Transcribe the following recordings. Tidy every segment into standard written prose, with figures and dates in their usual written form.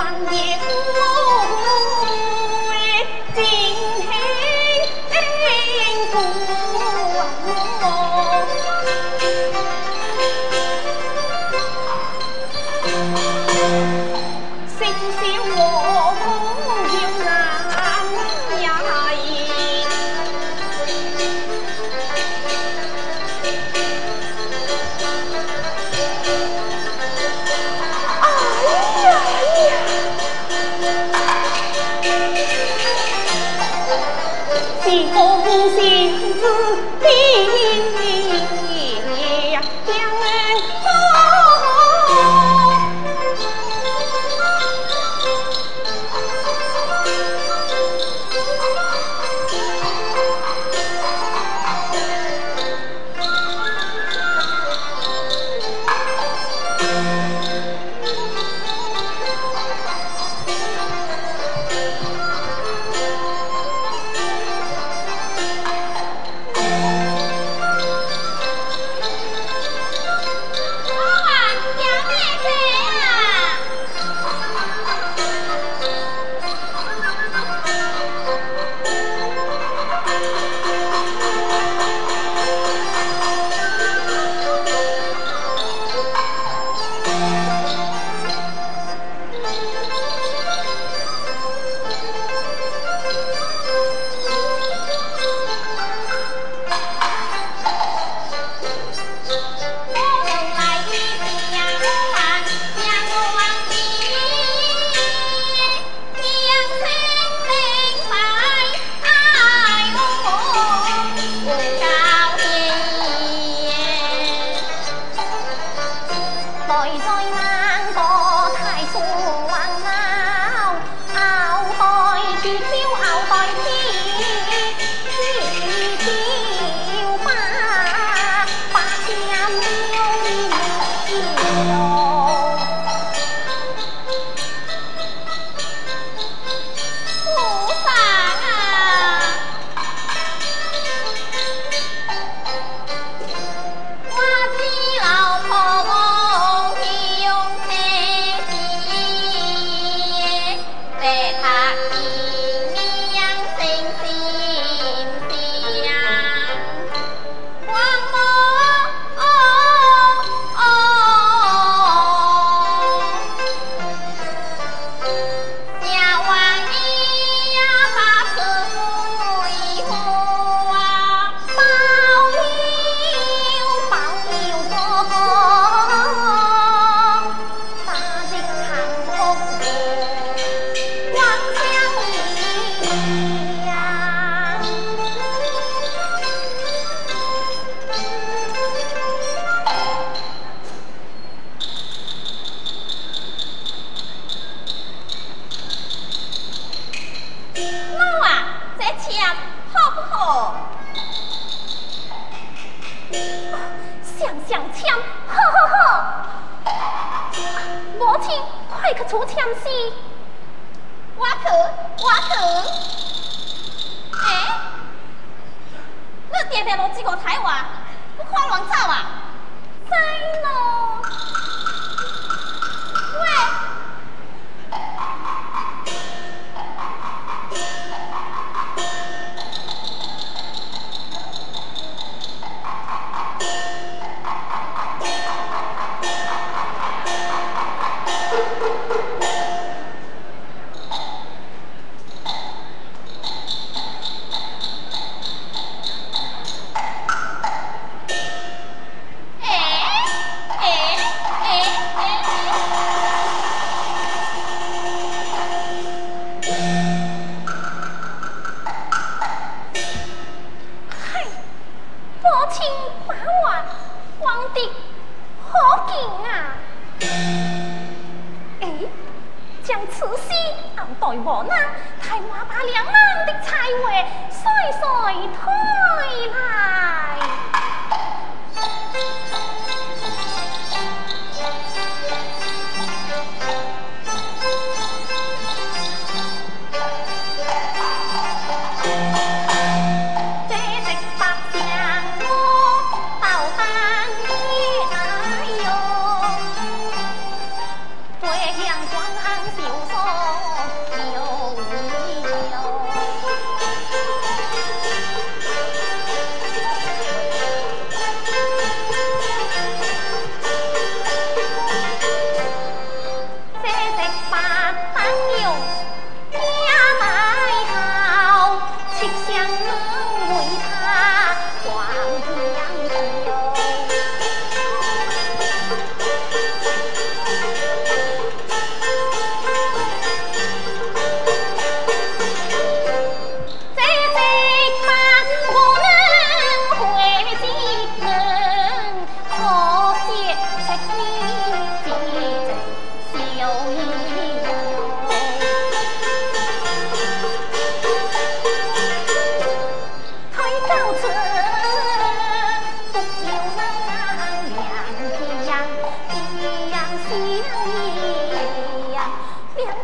向光行笑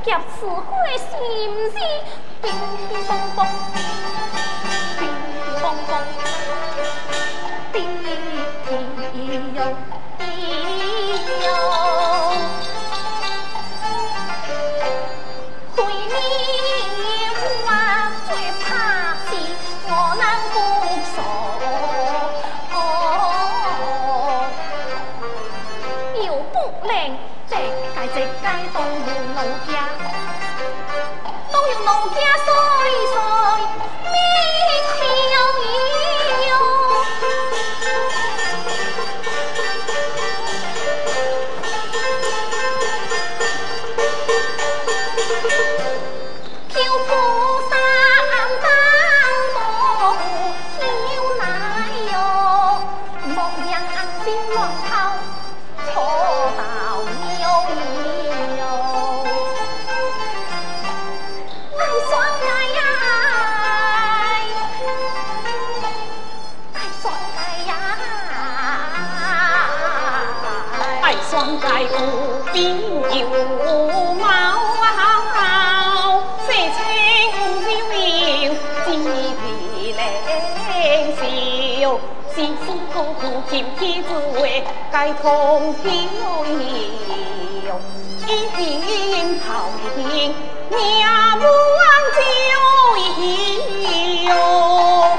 夹词汇心思，乒乒乓乓，乒乒乓乓，滴滴哟滴哟。回面我最怕是我能不熟，又不能这该动用奴家，动用奴家衰你跳一哟。 双界有边有毛啊，世情悠悠，志气灵秀，时时刻刻天天滋味，该通天游，一定头天命不就有。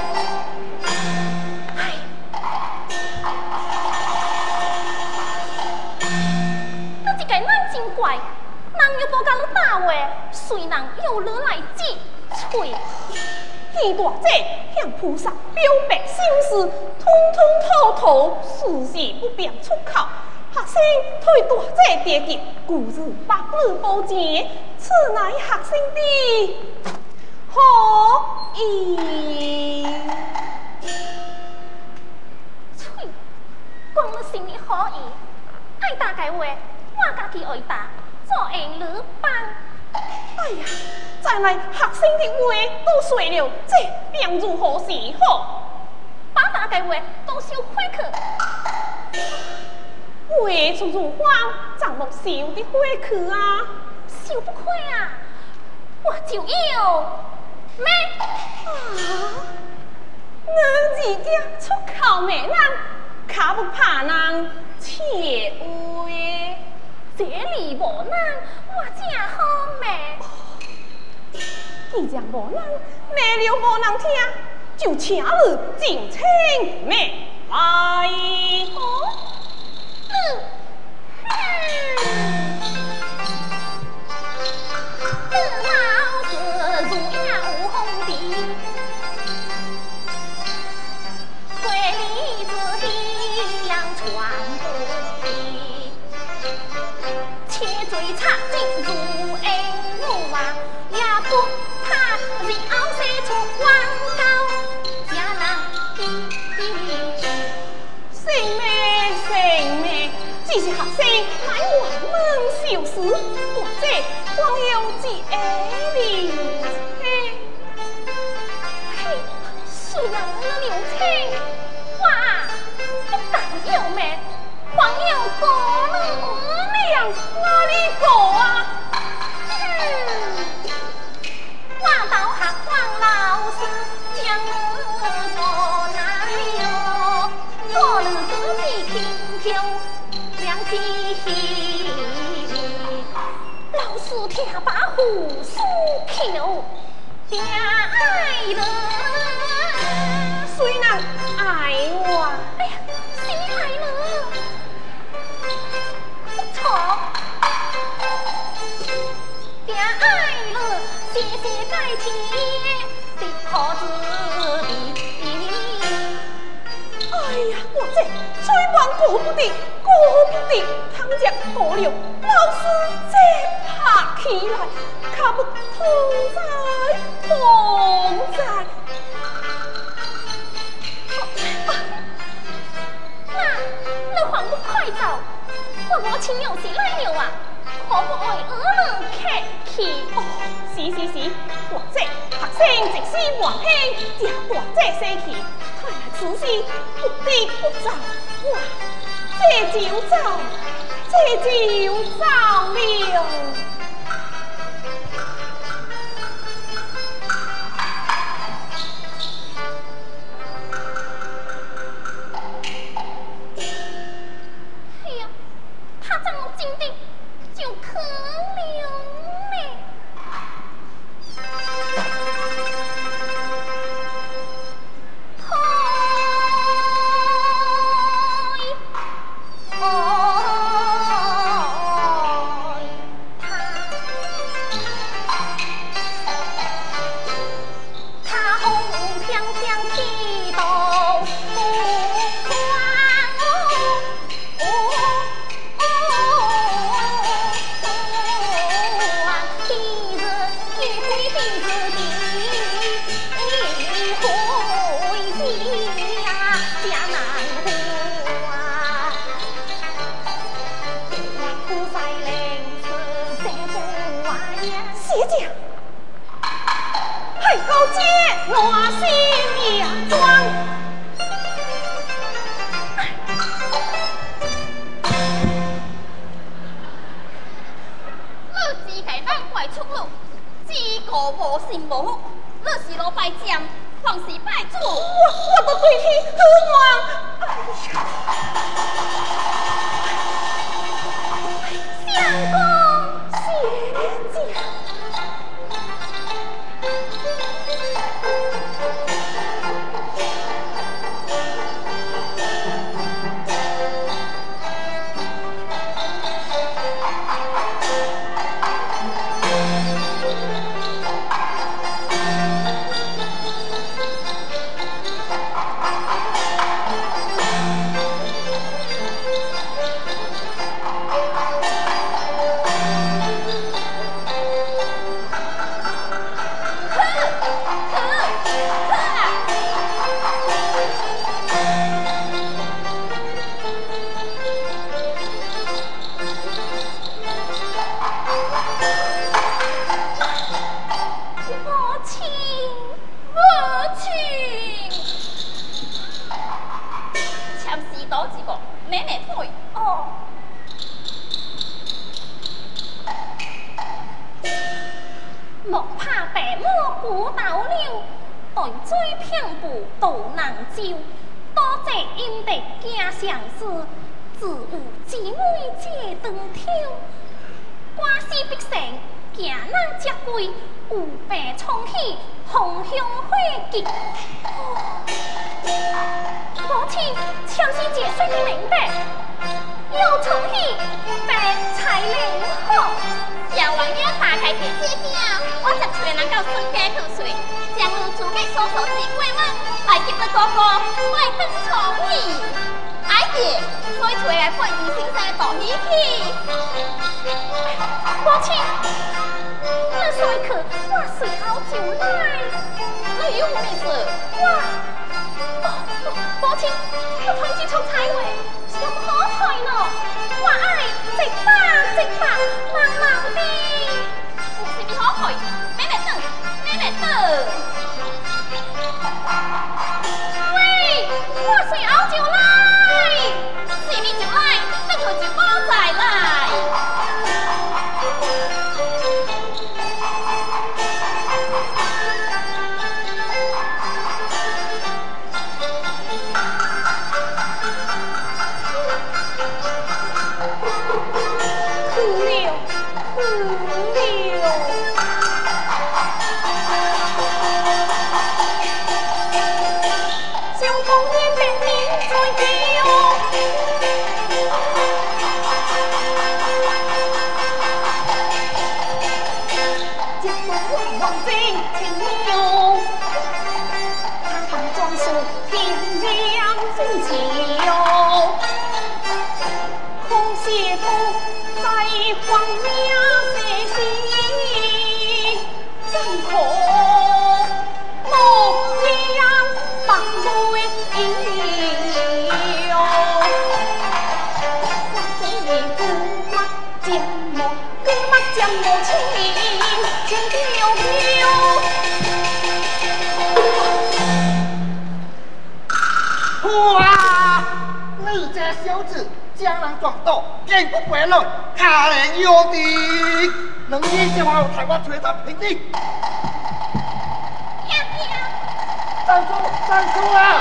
怪，人又无甲你打话，谁人又落来挤嘴？ 二大姐向菩萨表白心事，通通吐吐，事事不便出口。学生推大姐跌急，故日百日保证，此乃学生的好意。 嘴，讲你心里好意，爱打个话。我家己爱打，做下女帮。 哎呀，再来学生的话都碎了，这便如何是好？ 把大家话都收回去。 话出如花，怎落收的回去啊？ 收不开啊！我就要咩啊！我自家出口没人，卡不怕人切话。 这里无人，我正好咩？ 既然无人，骂了无人听，就请你进城咩来。 这貌似如有红地，瑰丽之地样传不地。且追插进如恩母啊，也不怕绕射出广告，家人性命，只是学生乃万门小事，或者光有一理清。 嘿，虽然我流清，哇，不但有命，还有个能哪里个啊？ 我到学王老师将你做哪哟？做了自己听口两皮，老师听把胡苏口爹爱了， 谁人爱我？ 哎呀，谁爱了？不错，爹爱了，谢谢在前的好子弟。 哎呀，我这嘴巴过不得，倘若过了，老师这拍起来，可不痛在。 那你还不快走？我请有时来了啊，可不爱儿女客气。 哦，是，我这学生即使还兴，这大姐生气，看来此事不得不走，哇，这就走了。 姐姐，海高姐我心佯装。 你只给咱怪出路，只顾无心无福，你是老拜将，还是拜主？ 我都对天喝望。 相公， 谢姐。 莫怕白马过道了，待追平步都能救。多谢阴德家相思，自有姊妹结登挑。关系必成，行人结归，有白冲喜，红香花结。母亲，强是解水的明白，有冲喜，白才灵好。 小王爷打开电视表，我十岁能够孙家去睡，将有自己所做事过问，来接了哥哥，我登床椅。哎爷，所以出来陪你先生到你去。 母亲，那所去，我随后就来。 你有咩事？ 母亲，我通知出差话，有可害呢？我爱直吧，慢慢的。 是咪可害？咩来等？咩来等？ 喂，我随后就来。 是咪就来？那佢就包再来。 江郎撞斗，见不回来，他人有敌，能力就好，台湾决战平地。站住啊！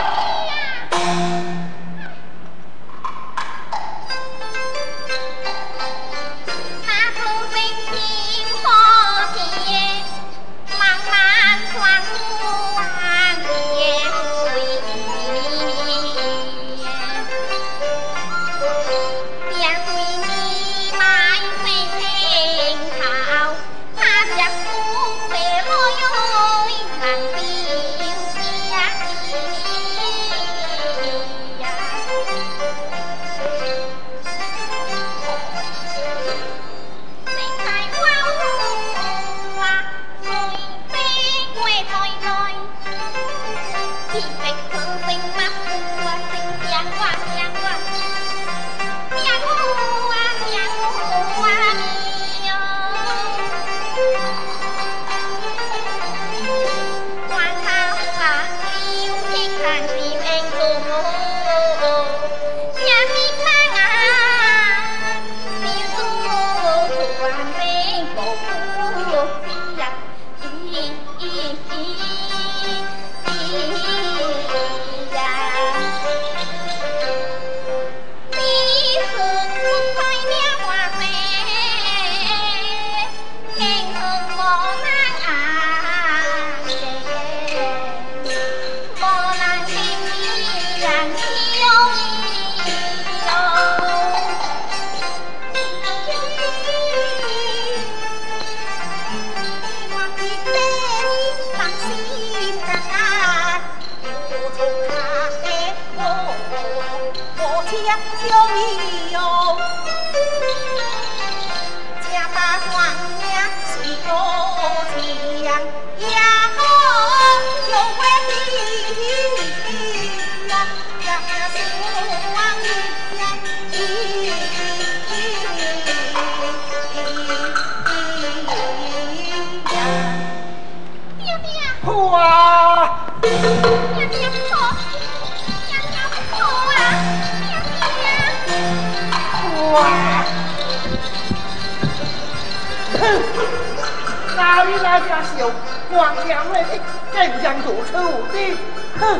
哪里来家小光强的更将如此无敌？哼！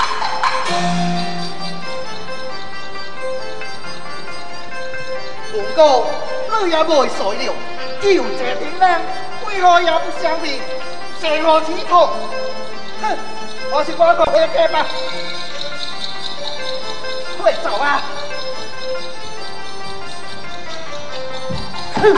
不过你也未衰了，就这点人，为何也不相比？谁何其痛？哼！我是我个回家吧，快走啊！哼！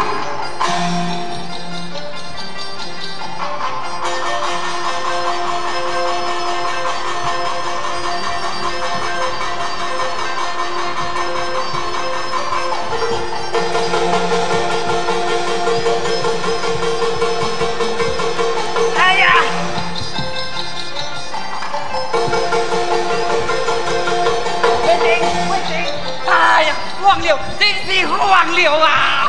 黄柳，真是黄柳啊！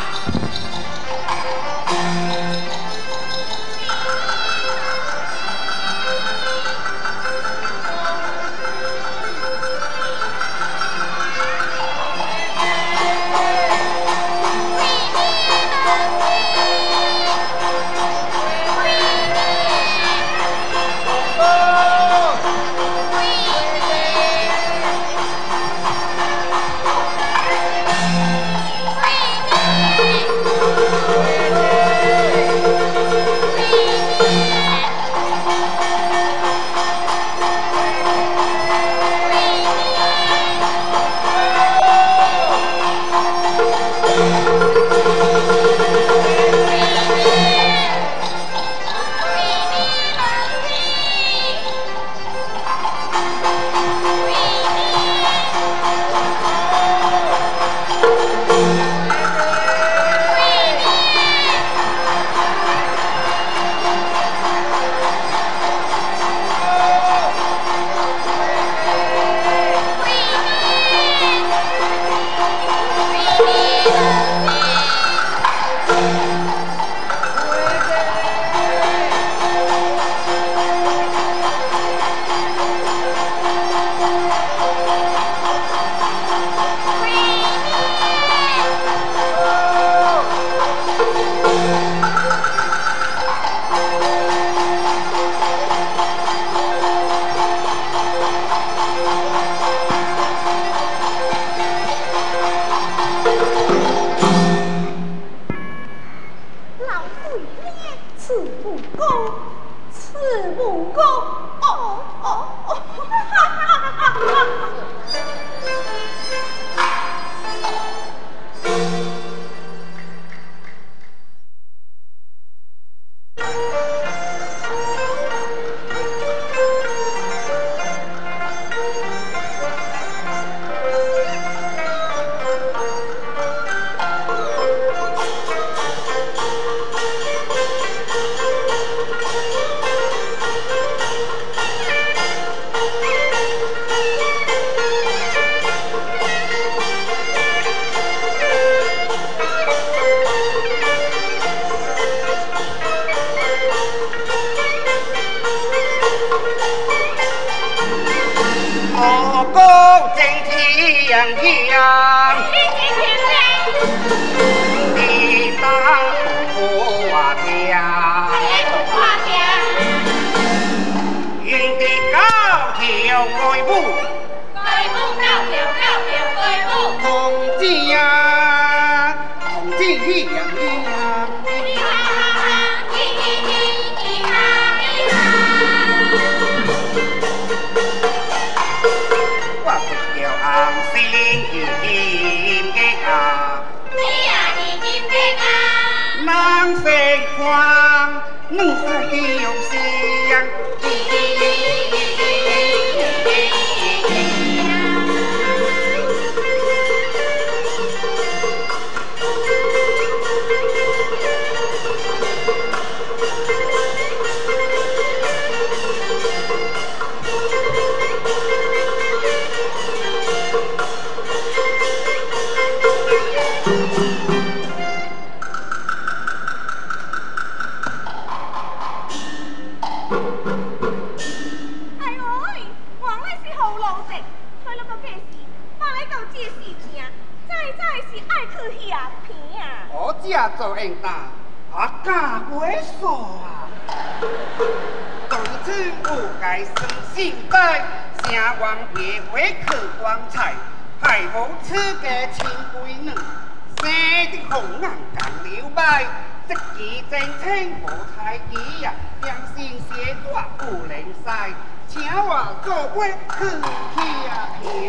家做应答，啊，假袂傻啊！从此有该生心态，城隍爷会去光彩，害好此家亲闺女，生得红眼更流摆。这期真清无太奇呀，良心写作有灵犀，请我做伙去呀行。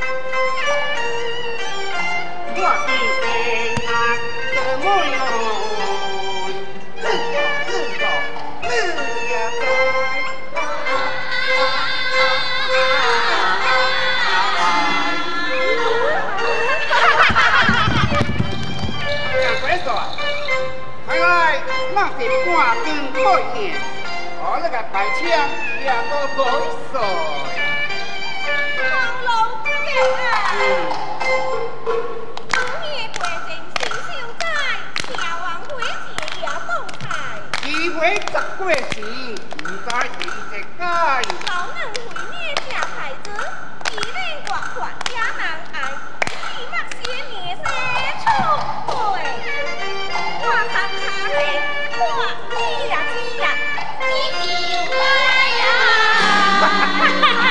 我的心啊，怎么样？你呀在。讲鬼说，回来那是半根背呢，我那个白枪也都不说。 好老表啊！ 回十过时，唔知是一解。 老人回灭下孩子，一人寡管家难挨，起码些年些出会。我看他嘞，我知呀，你就来呀！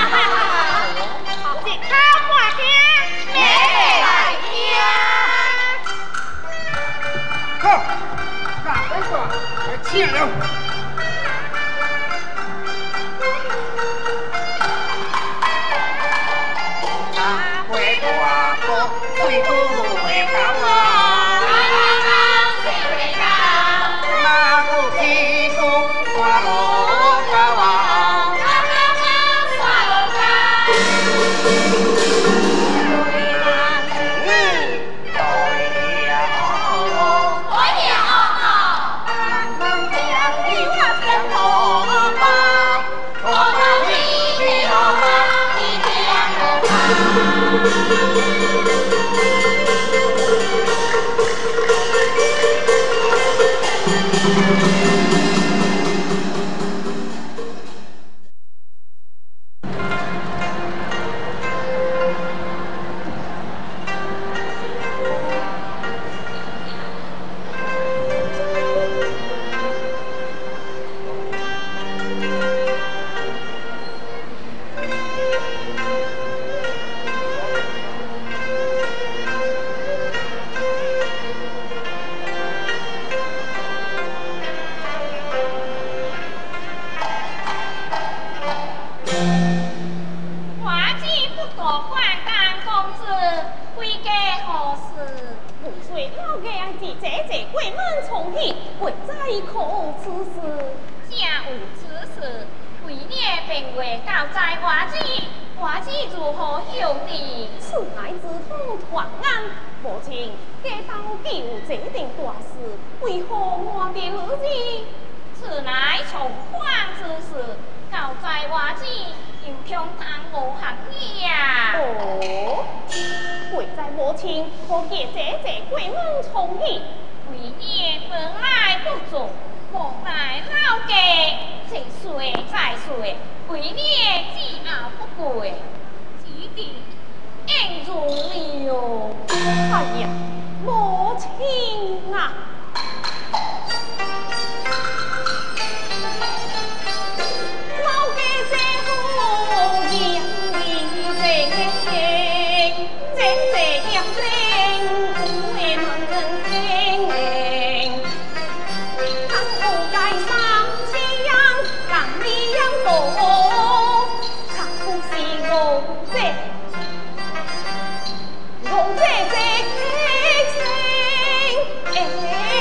一口话听，别来听。 好，那我说，来请了。水不会高啊，那不提供花罗高啊， 我这这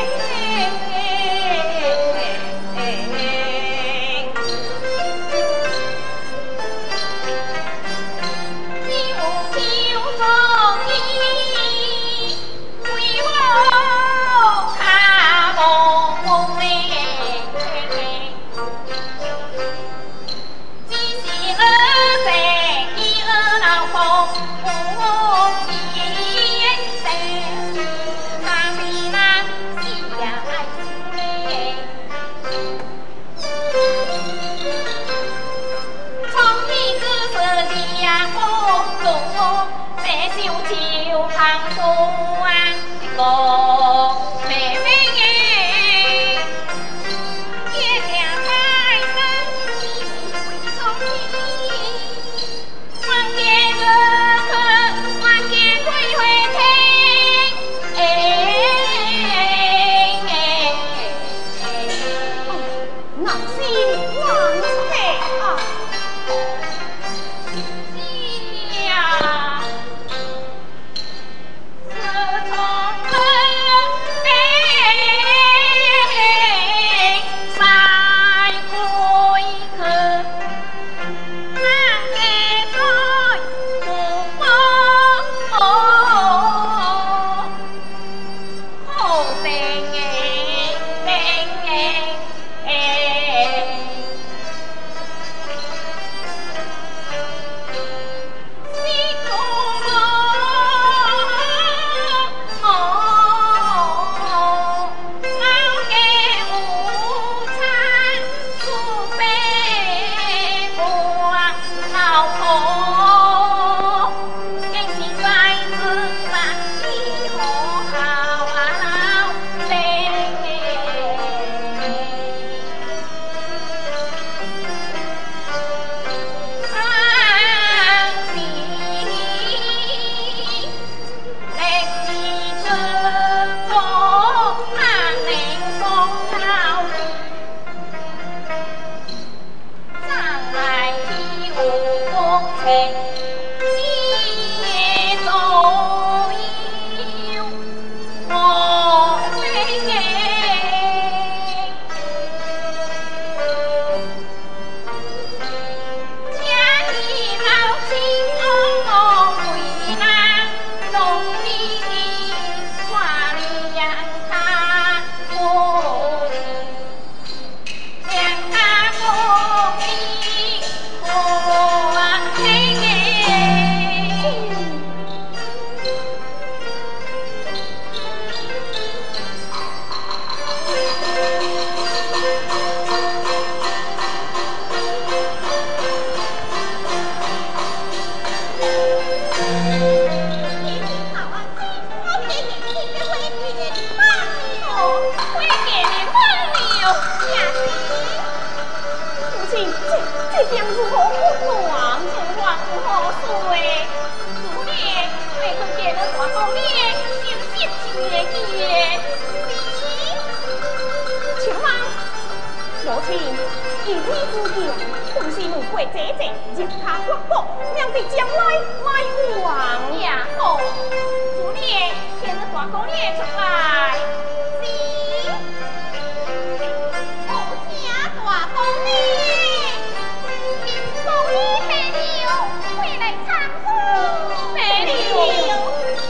父亲，以你之言，本是门过姐姐，让他国国，免得将来卖王也好。姑娘，见了大姑娘出来。是，我家大姑娘，姑娘美了，回来唱歌，美了。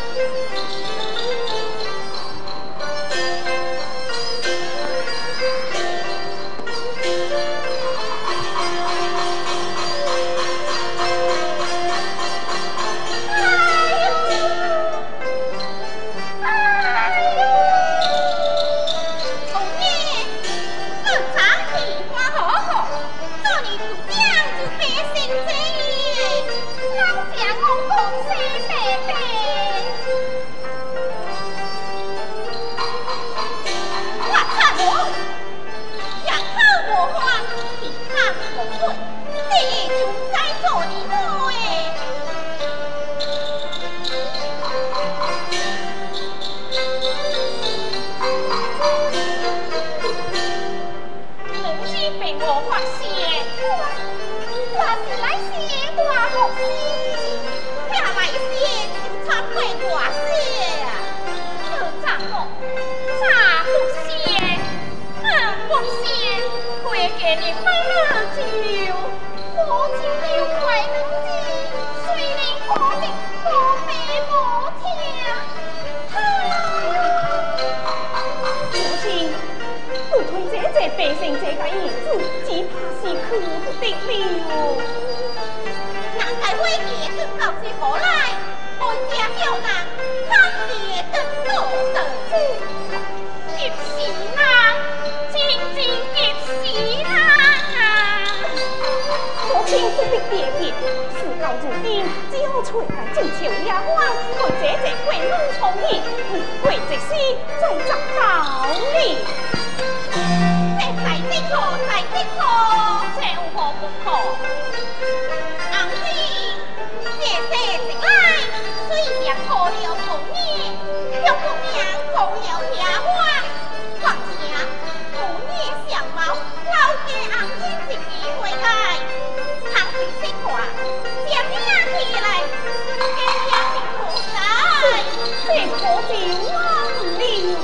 百姓这个儿子，只怕是去不得了。 难解会结跟到时过来，我家有人看结跟到得知，急死人，真急死人啊！ 父亲不必别别，事到如今，只好出来征求丫鬟，和姐姐回门重议，为这事再找道理。 在的可，在的可，这有何不可？红子，姐姐进来，虽然可了姑娘，却不免可了丫鬟。况且姑娘相貌，老家红子是机会来，红子识话，将命起来，世间也是可在， 这可就忘了。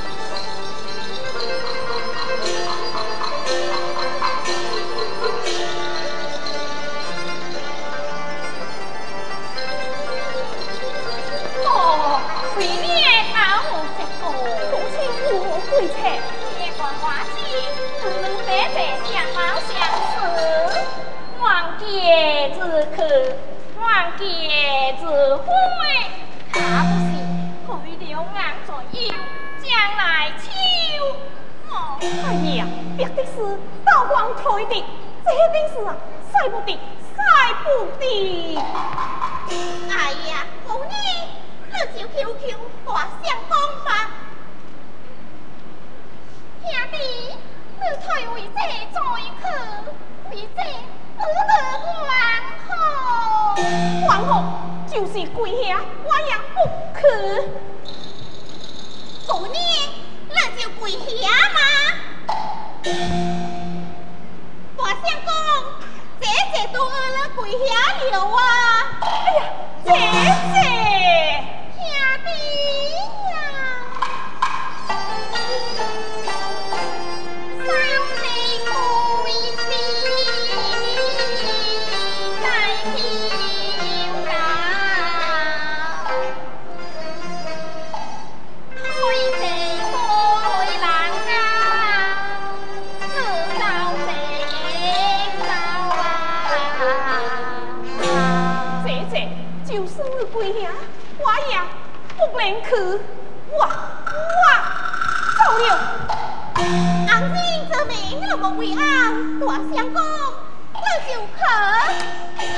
为咩好这个？ 父亲无对策， 别管话题，不能姐姐相貌相似，望姐之去，望姐之悔，他不是去了眼在腰，将来秋。 哎呀，别的是刀光推的，这的是啊，晒不得，晒不得。 哎呀，姑娘。你就 QQ 大声讲吧，兄弟，你退为这再去，为这皇后就是跪下，我也不去。 姑娘，那就跪下嘛。大声讲，姐姐都饿了跪下了啊！ 哎呀，姐姐。 兄弟呀，三岁贵子在天上，开这开郎啊，自造这造啊！ 姐姐，就算你跪下，我也不能去。我走了。 红子这名那么为安，大声讲，那就去。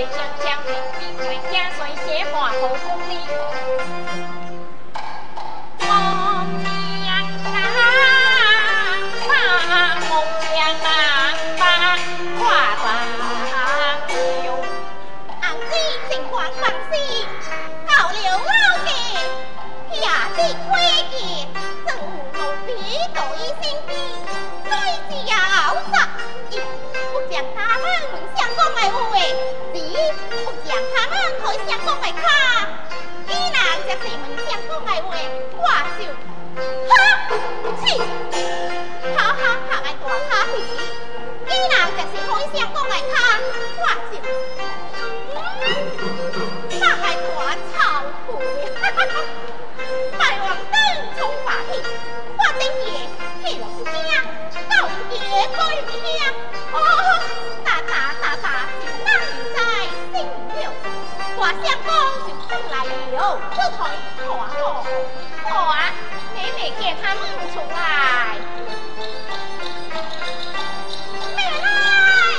为将将兵为家随写画头公里。我将把梦想把画上有， 红枝情况放肆，高流老嘅，也是亏嘅，正路比对心机，所以也熬杂。一不将他们相公来话，二不将他们去相公来卡，伊人就是问相公来话，我就哈气，好好下来大卡皮，伊人就是去相公来卡，我就下来大臭屁，大王灯冲把气，我顶嘢气落不惊，到夜归不惊。哦，大就那你在心了，我相公就出来了，出台看啊，妹妹叫他们出来，妹来。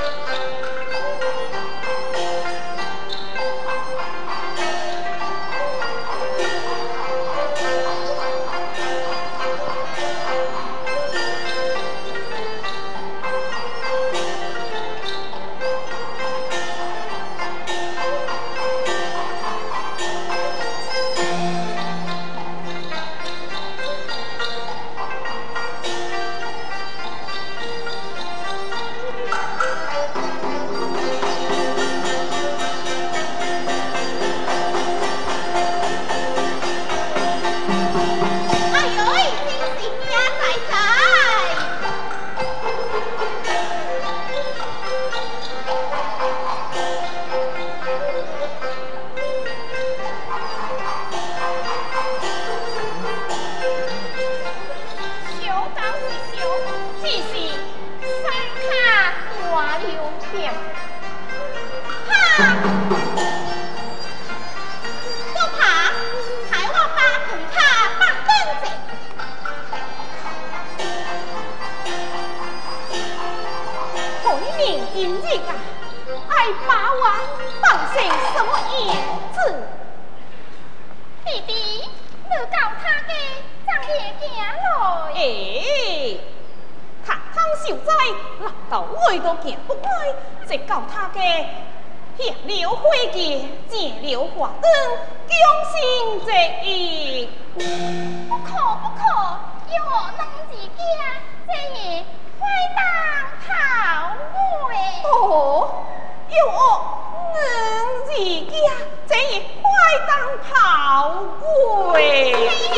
为到行不乖，就教他个下了火计，见了花灯，将心这意。 不可，要我弄自家，这夜快当逃回。 哦，要我弄自家，这夜快当跑回。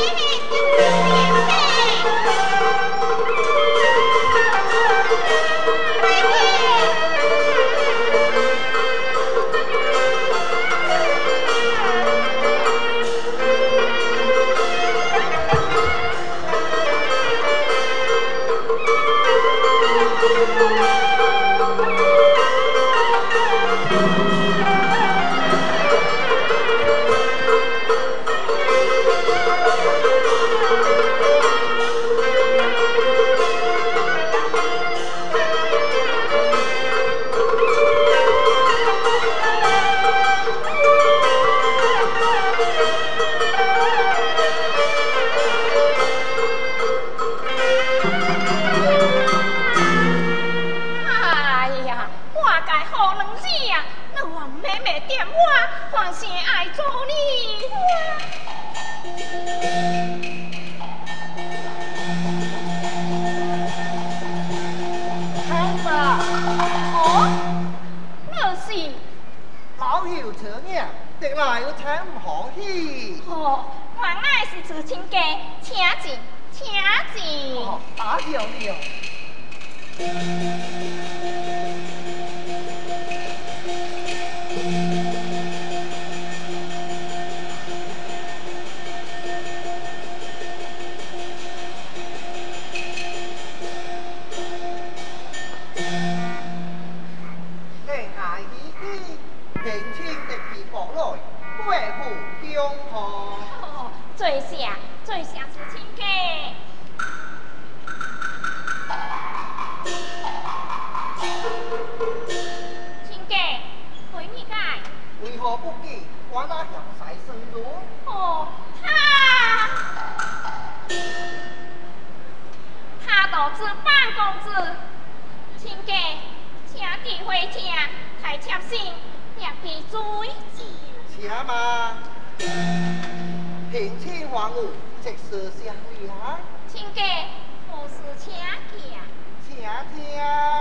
最下是亲家。亲家，回你为何不记我那向西生如？ 哦，他都是办公子，亲家，请记回家，太贴心，也记追记。 且嘛，平清皇武，即是相良。 亲家，我是请家。 请听，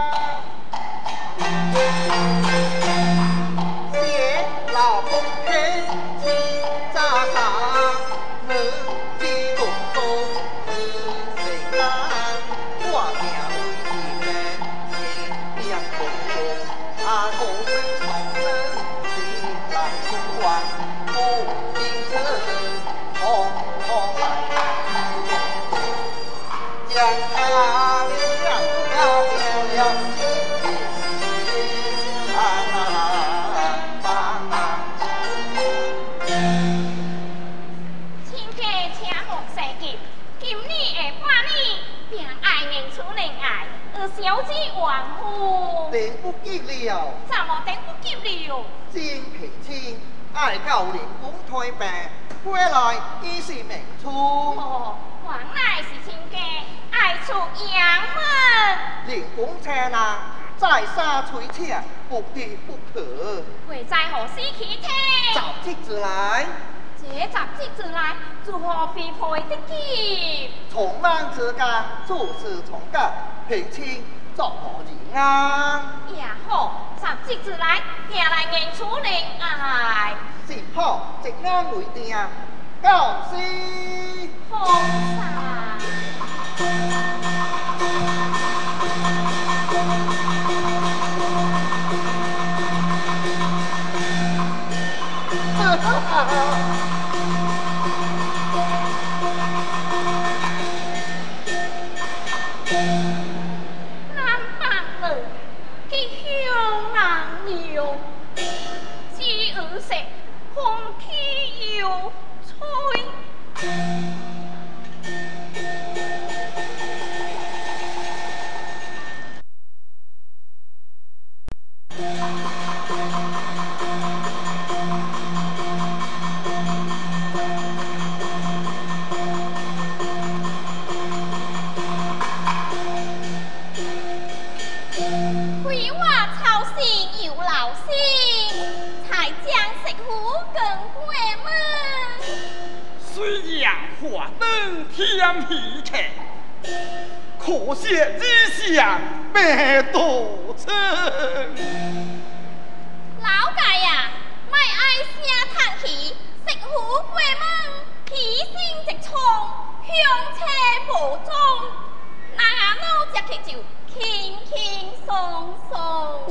谢老公天气早上，日记公公谁人？我名为人，心yang公公，阿公们从人，新郎新郎，不应承，红红来，将他。 亲家请莫生气，今年下半年便爱年出恋爱，而小子王夫。 等不及了， 怎么等不及了？ 真平清爱到灵公退病，回来已是明初。 哦，原来是亲家爱出洋门。 灵公车呐，再三催切，不得不可。 会在何时起听？ 早即之来， 这杂志之来，如何必配得及？ 从晚之间，做事从简，平清作何人啊？ 也好，杂志之来，定来演出恋爱。 是好，一眼为定，告辞。 好噻。南北人，吉凶难料，知而食，空气又吹。 亏我操心又劳心，才将食府更过门。 虽然华灯添喜客，可惜日向白多情。 老家呀，卖爱声叹气，食府过门，喜心直冲，香车无踪，那老只去就轻轻松松。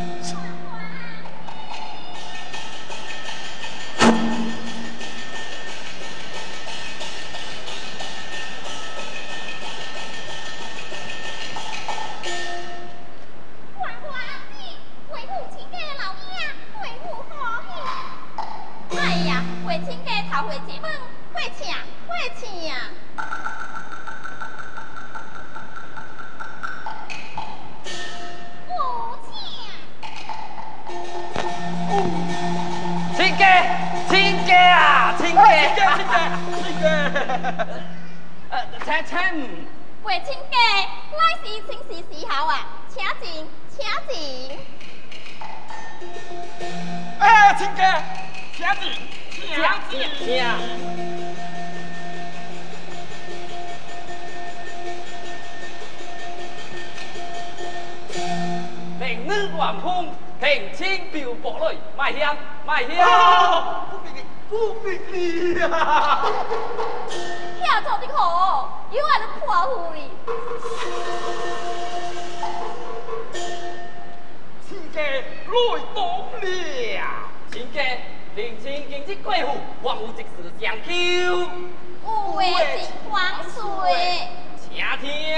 哎呀，回亲家头回节门，会请，会请。不请。 亲家，亲家啊，亲家， 亲家， 请。 回亲家，来时请时时候啊，请进，请进。 哎，亲家。请进。 明日黄昏，平清标博来，卖香，卖香。 不必你啊！ 遐做的好，有俺的破费。 亲家来懂了， 亲家。平清经济过户，万物即时相求。 有为尽光水， 请听。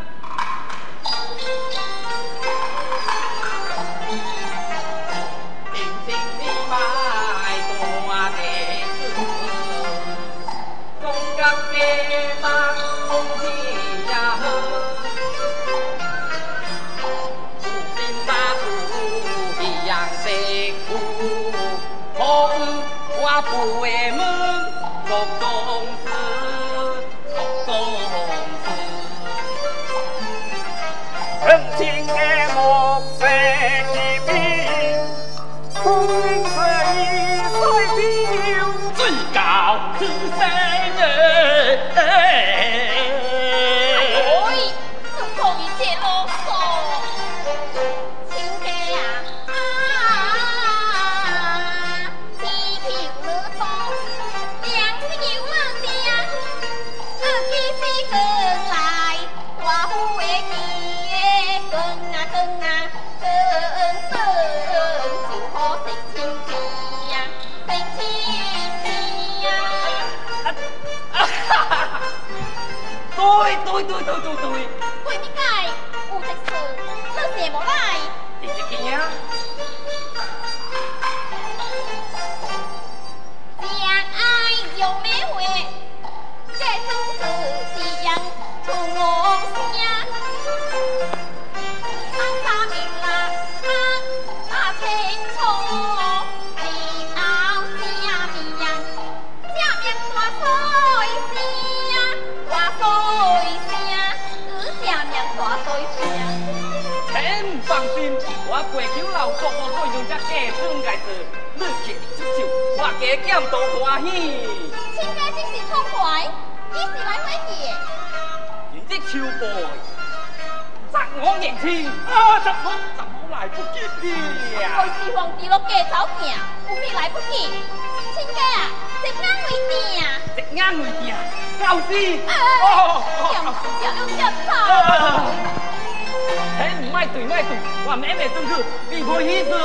平清你卖大地子，公家地当空气也好，无心打土一样辛苦。 最高去生对。 为乜解有一事，你是无来？ 第一件啊， 相爱有美味，这真是这样出我声。三明啦，清楚，你后正面，正面大水声，大水声，正面大水声。 请放心，我过桥楼绝无可用这假装介事，你客出手，我加减多欢喜。 亲家真是痛快，几时来买嘢？ 你这秋波，砸我年轻啊！怎么来不及我了？ 是皇帝落家走行，有必来不及。亲家啊，一眼为定。 一眼为定，到时又接走。 请唔卖对，我妹妹转去，你可意思？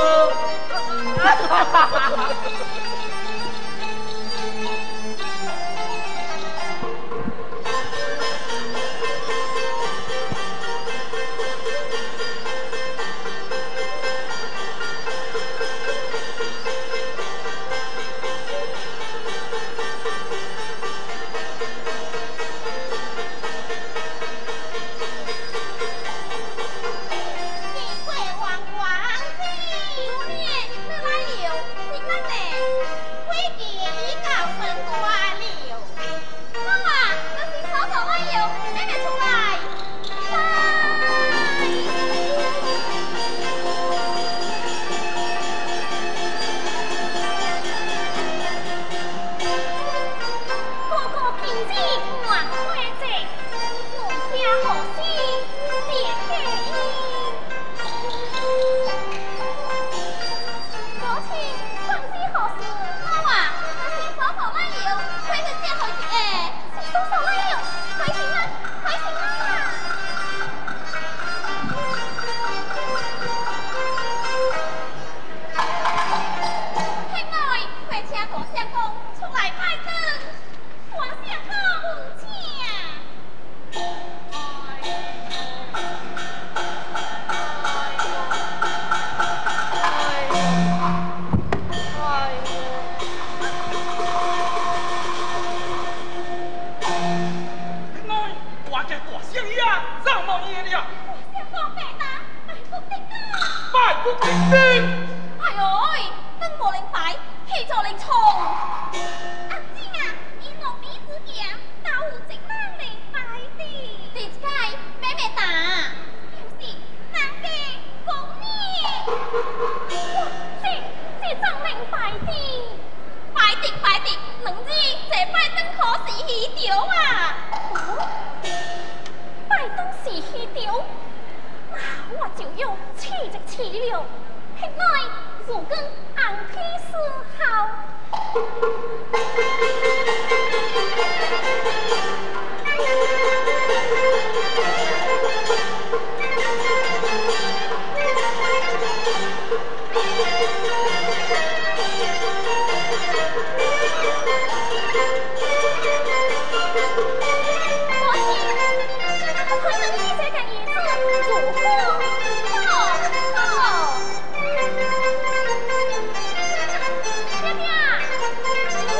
爹爹，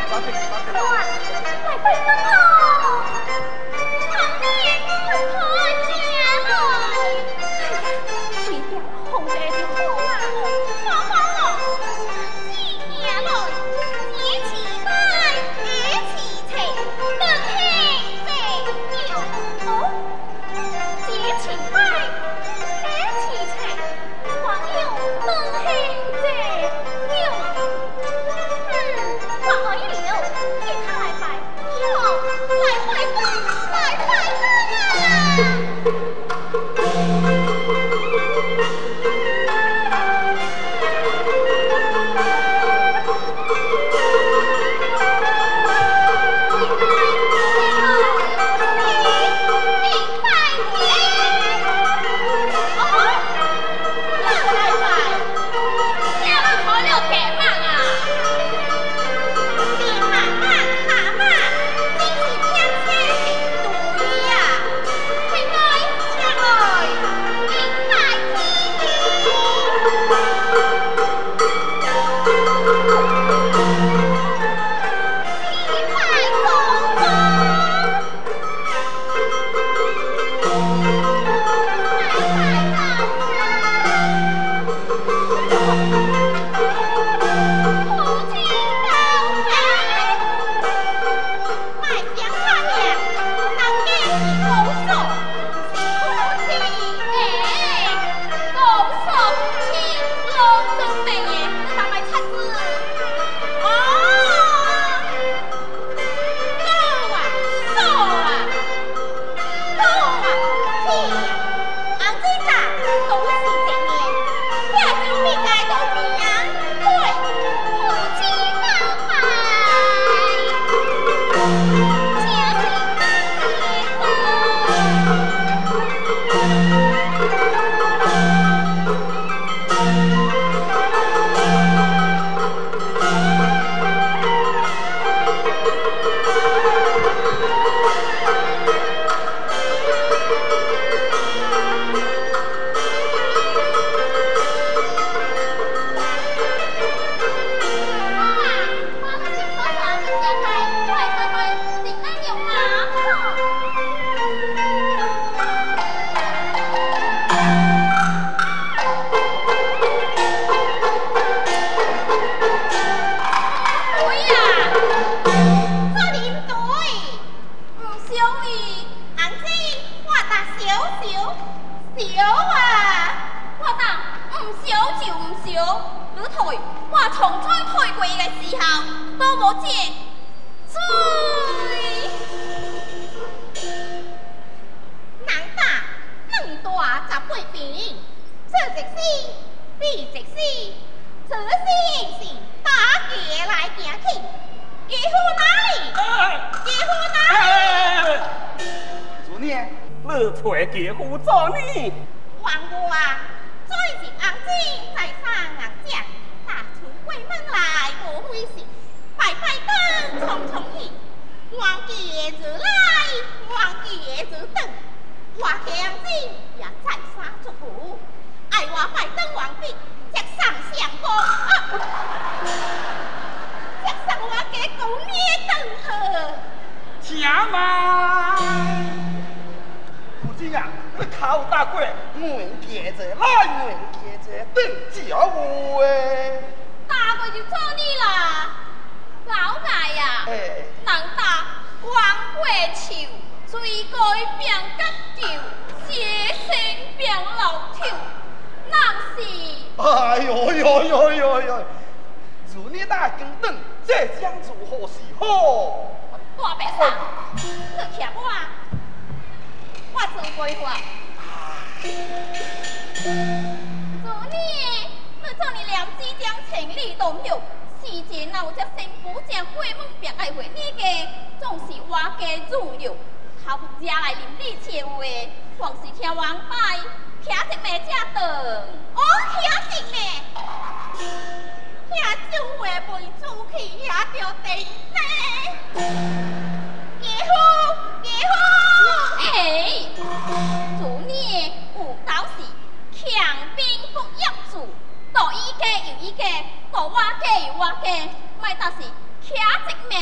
我家有我家，莫但是徛一命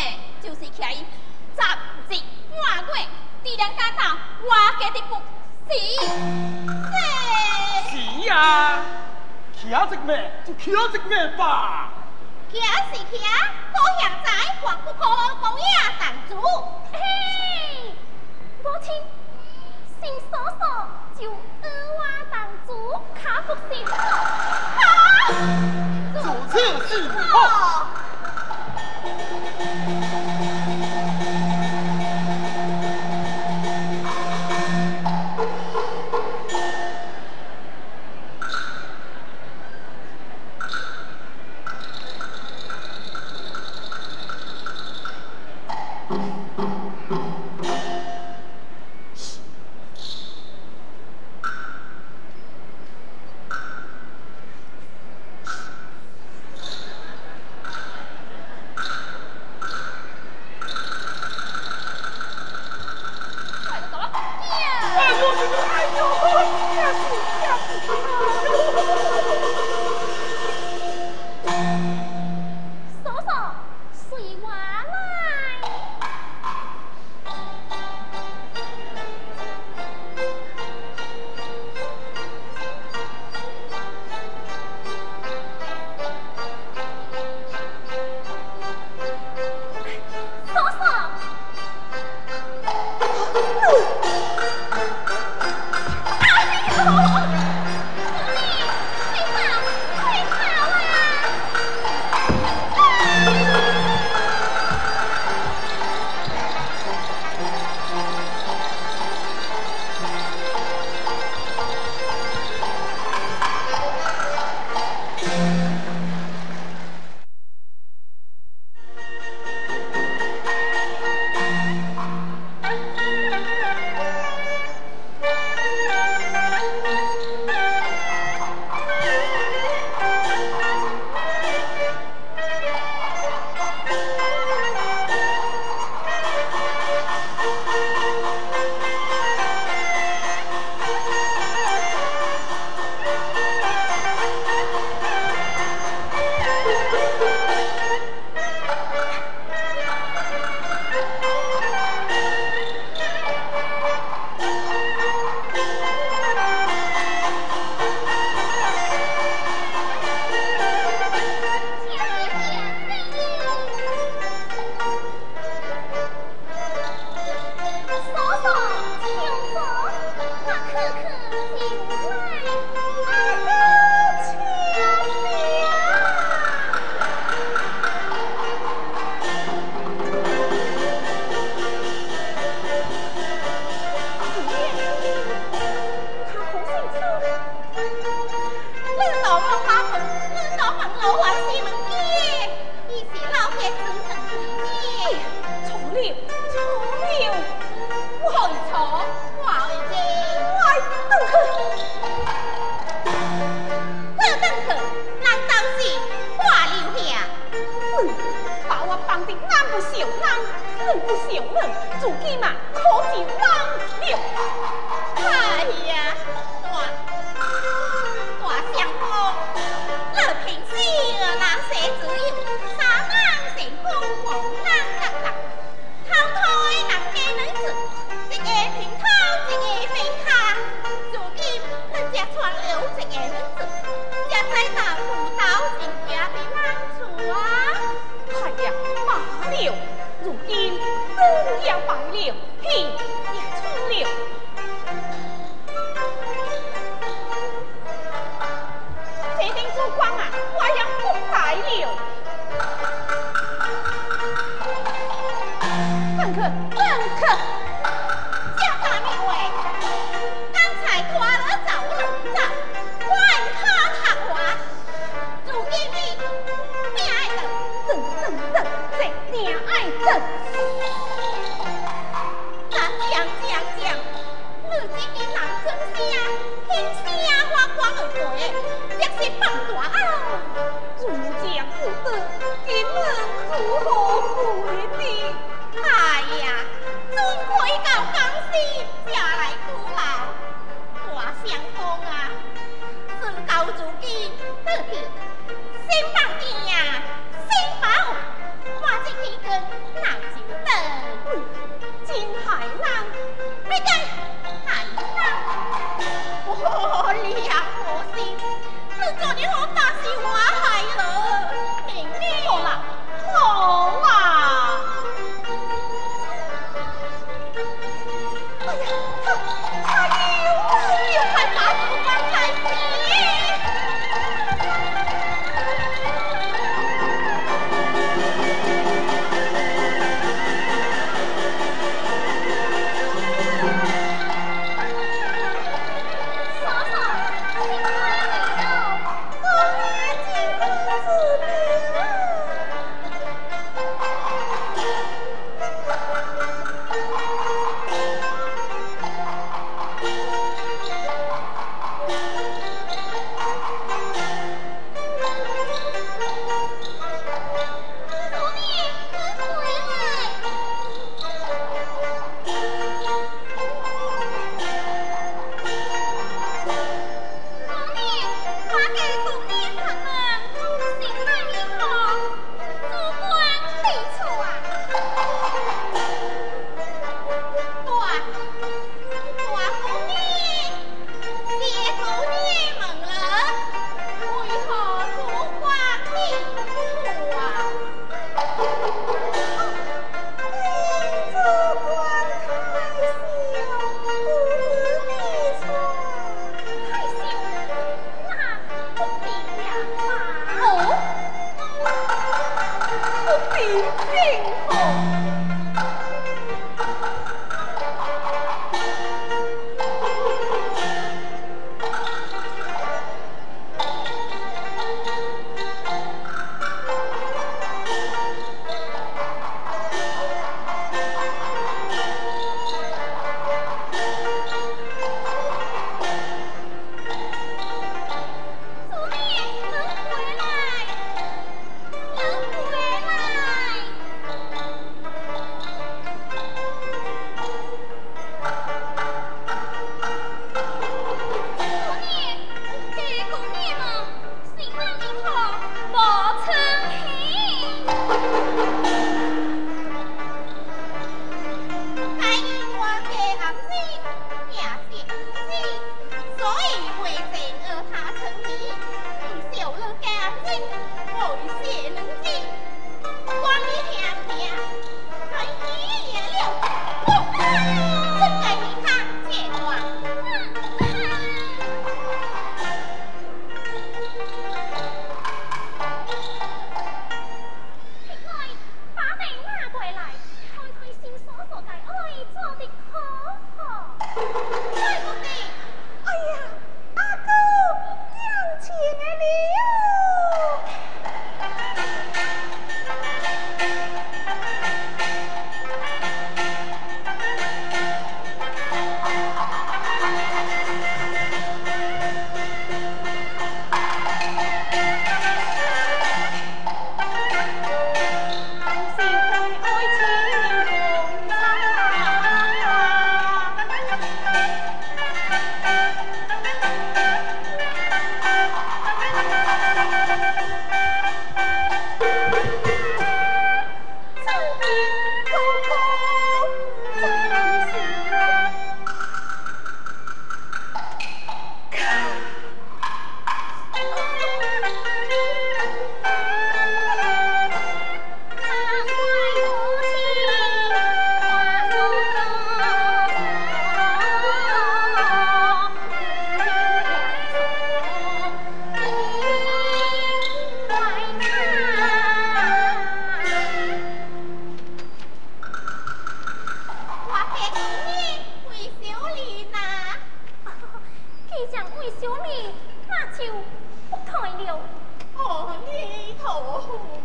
头，我家的不是。 是呀，徛一面就徛一面吧。 徛是徛，好现在还不可讲也当主。嘿，母亲，新嫂嫂就我当主，卡不信好。 主此是好。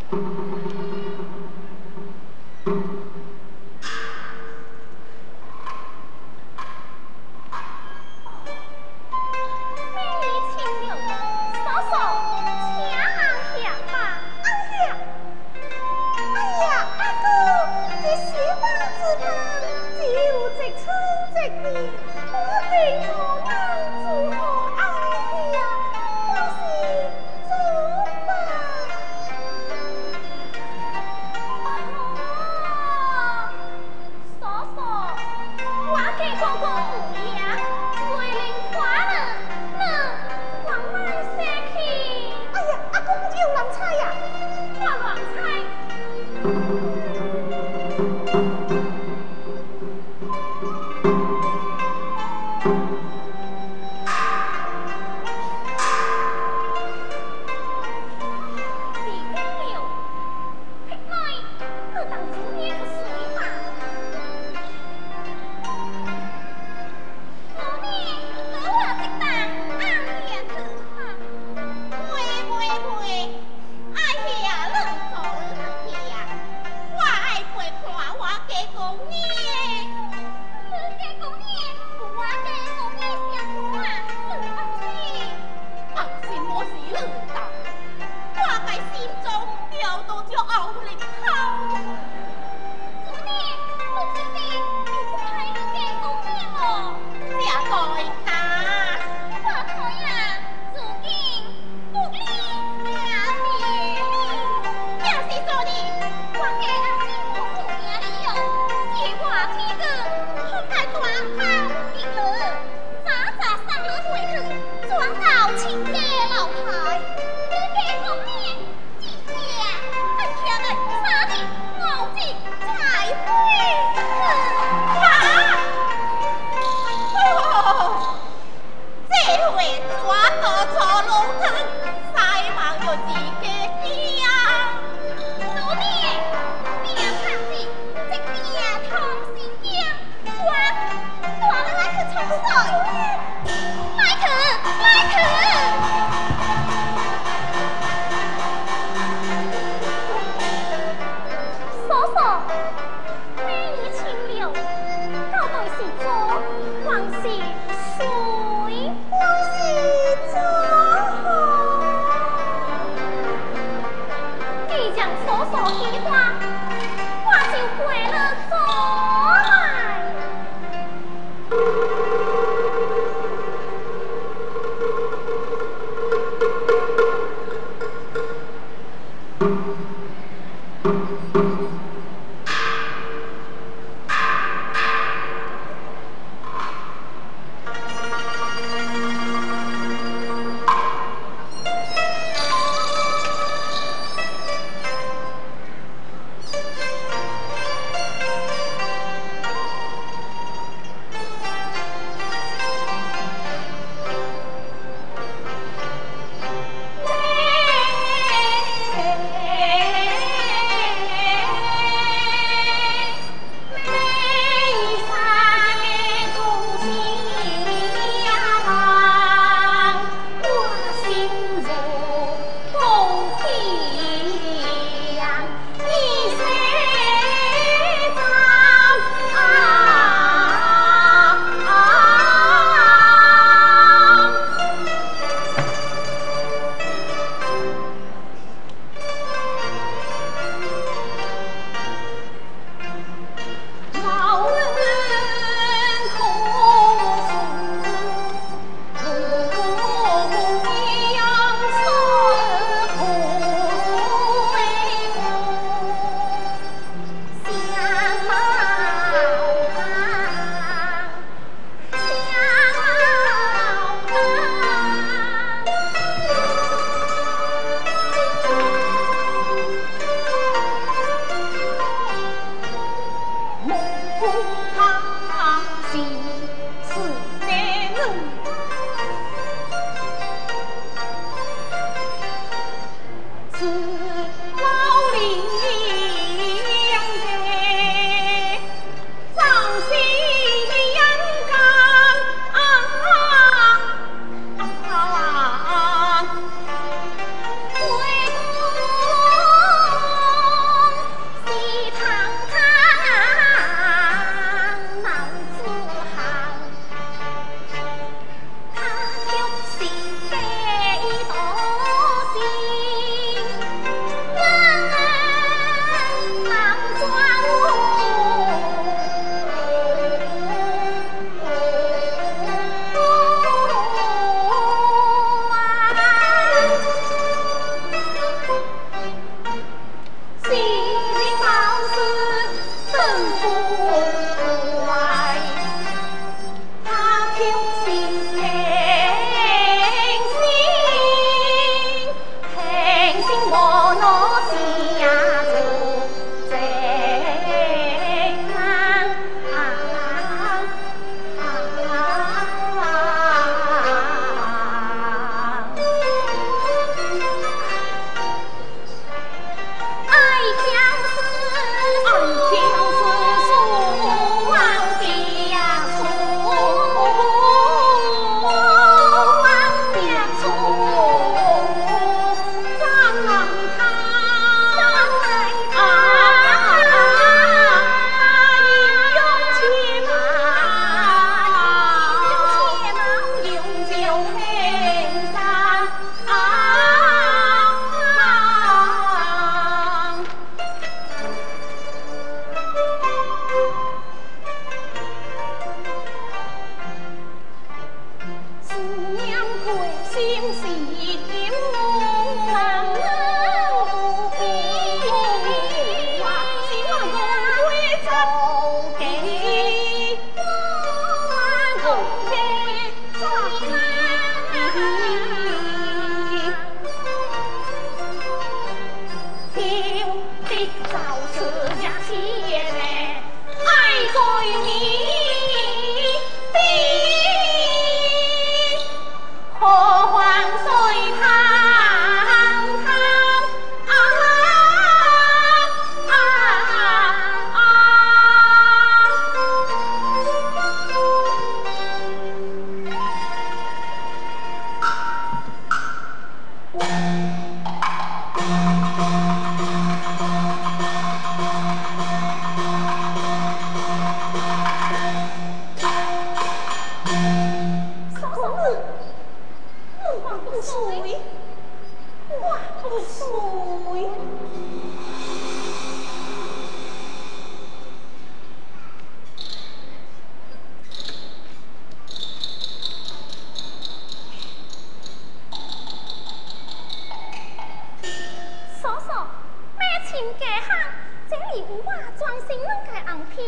我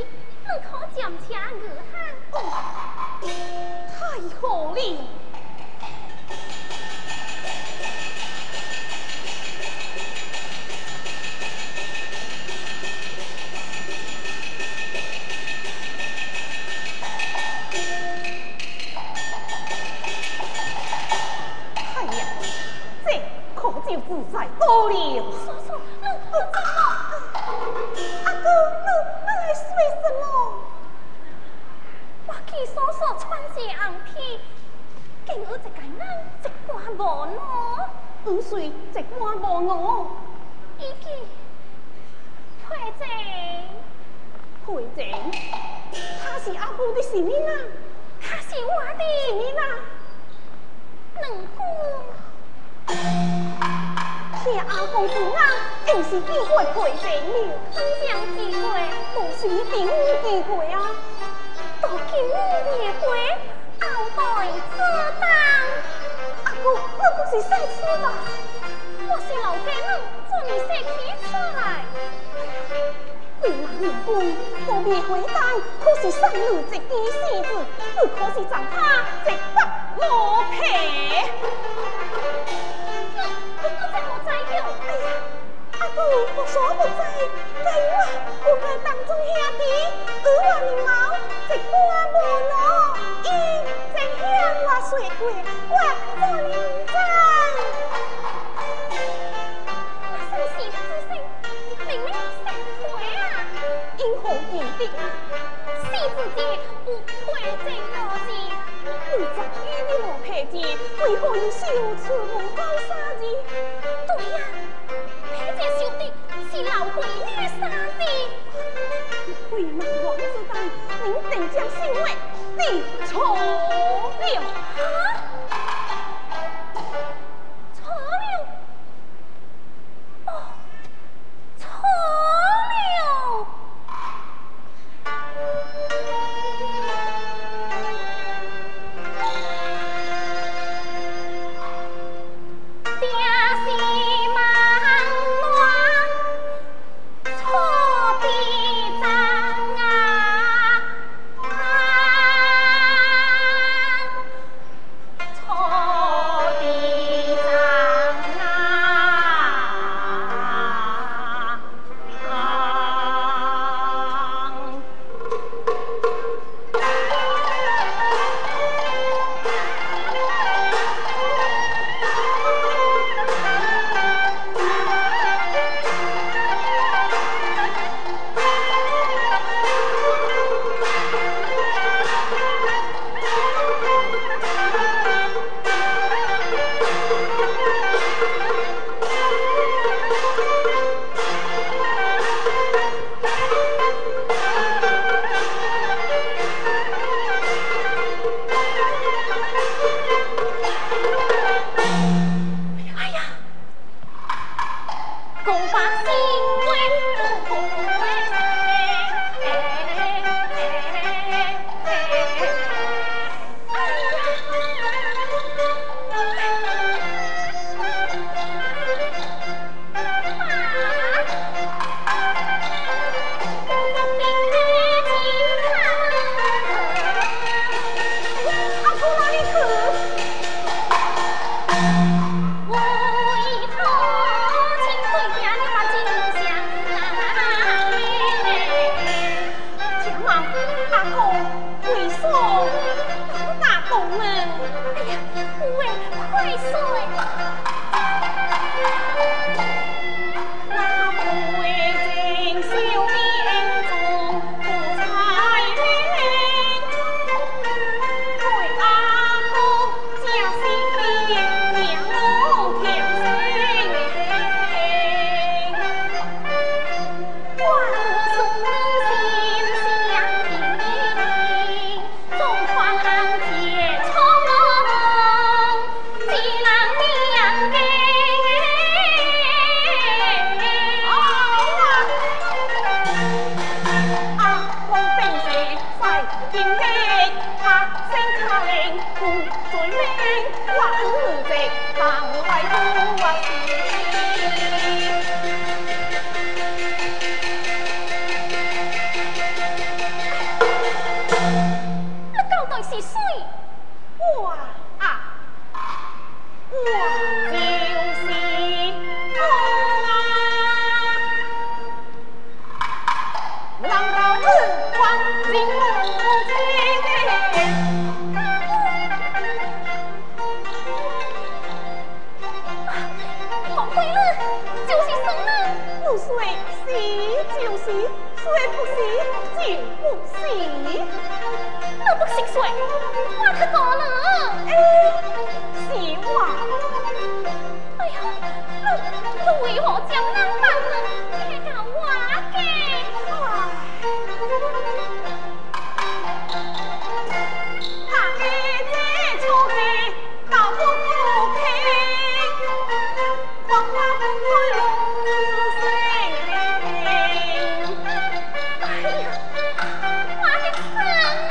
你可暂且儿哈。 太好了！哎呀，这可就自在多了。 叔叔，你怎么？ 阿哥，你来说什么？ 我见叔叔穿些红皮，竟有一个人一挂无喏。 不随一挂无喏。 伊记佩姐， 佩姐，他是阿姑的什么啊？ 他是我的什么啊？ 两姑。 听阿公子啊，硬是机会佩姐了。 怎样机会？ 不是第五机会啊！ 到今日夜会，后代自当。 阿姑，我不是生气吧？ 我是老家人，做你生气出来。 你那年辈不必回答，可是生女一枝戏子，你可是长他一不落皮。 我怎么知晓？ 哎呀，阿姑，我所不知，跟我有个当中兄弟，与我面貌一般无喏，伊正向我说过，我做认真。 我生是之身，明明生悔啊！ 因何记得啊？ 死之节有推荐多字， 你昨天你无配字，为何要羞耻无讲三字？ 对呀，佩姐兄弟是老鬼女杀的。 为万王之大，您定将性命地错了。 错了，哦，错了。爹是忙乱，错的账啊！ 你到底是谁？ 我啊，我就是我啊！让老子光进母亲。 黄贵人就是什么？ 不随喜就是，虽不喜就不喜。 我不识谁，我去过了。 是我。 哎呀，你为何将人放了，推到我嘅？ 大家这错嘅，到不服气，狂花不开龙子声。 哎呀，我的神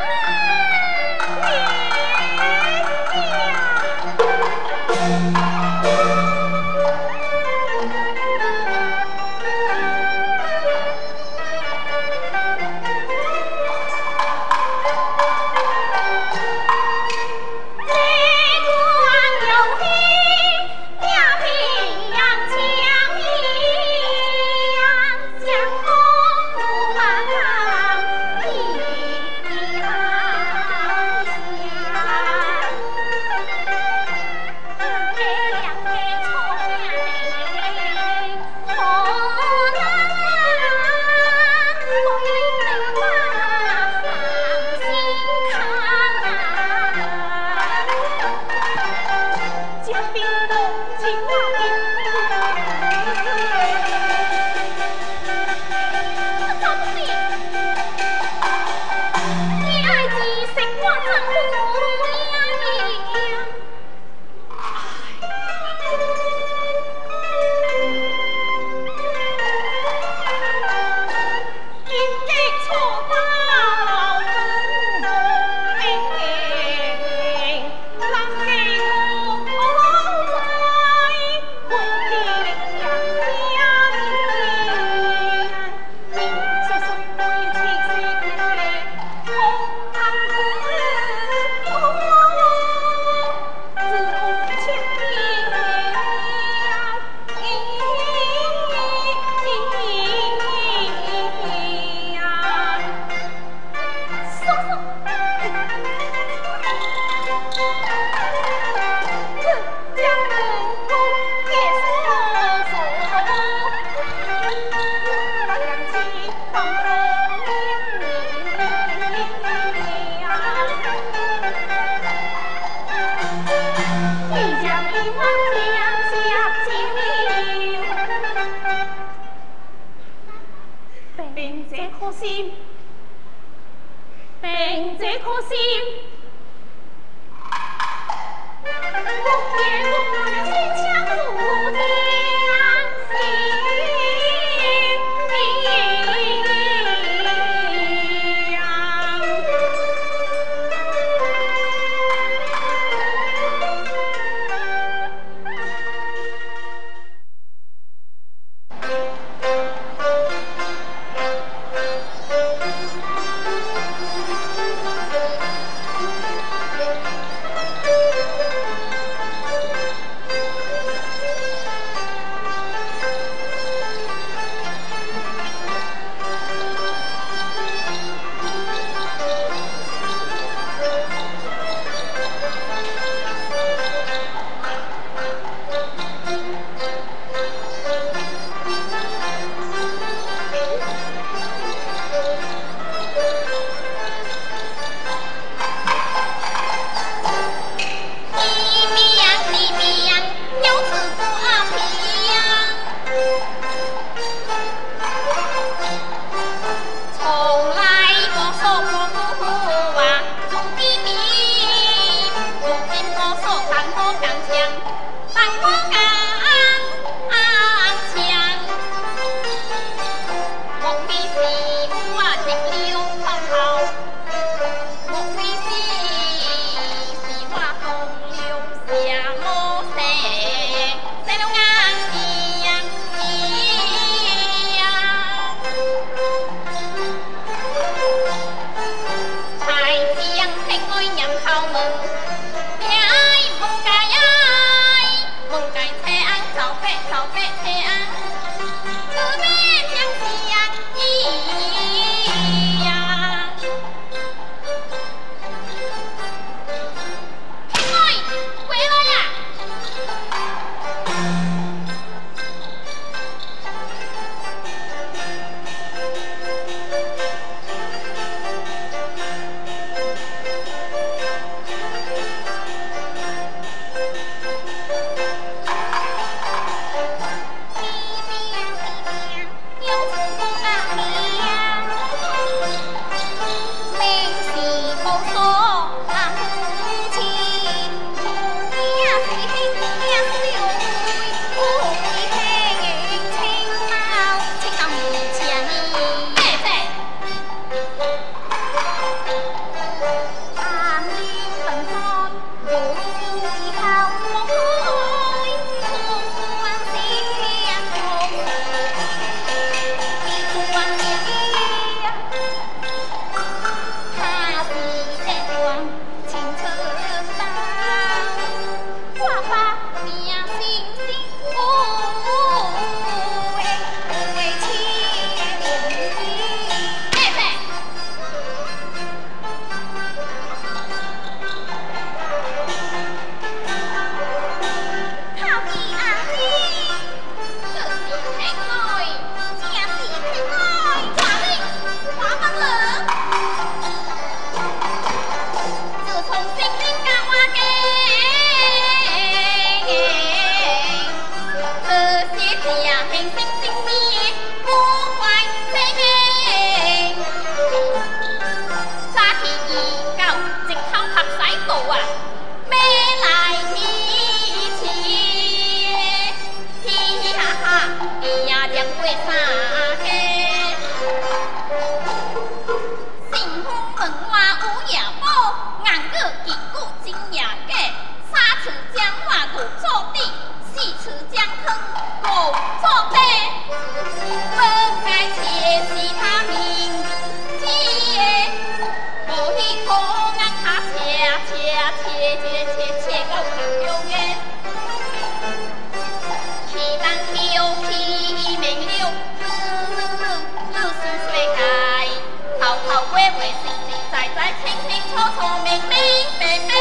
并这颗心，我也我轻枪入门外有夜宝，硬个旗鼓真夜假，三处将花鼓做底，四处将汤鼓做底。本该切是他名字的，无去苦硬他切到头中间。气难挑气明了，是世界，头头尾尾实实在在，清清楚楚，明明白白。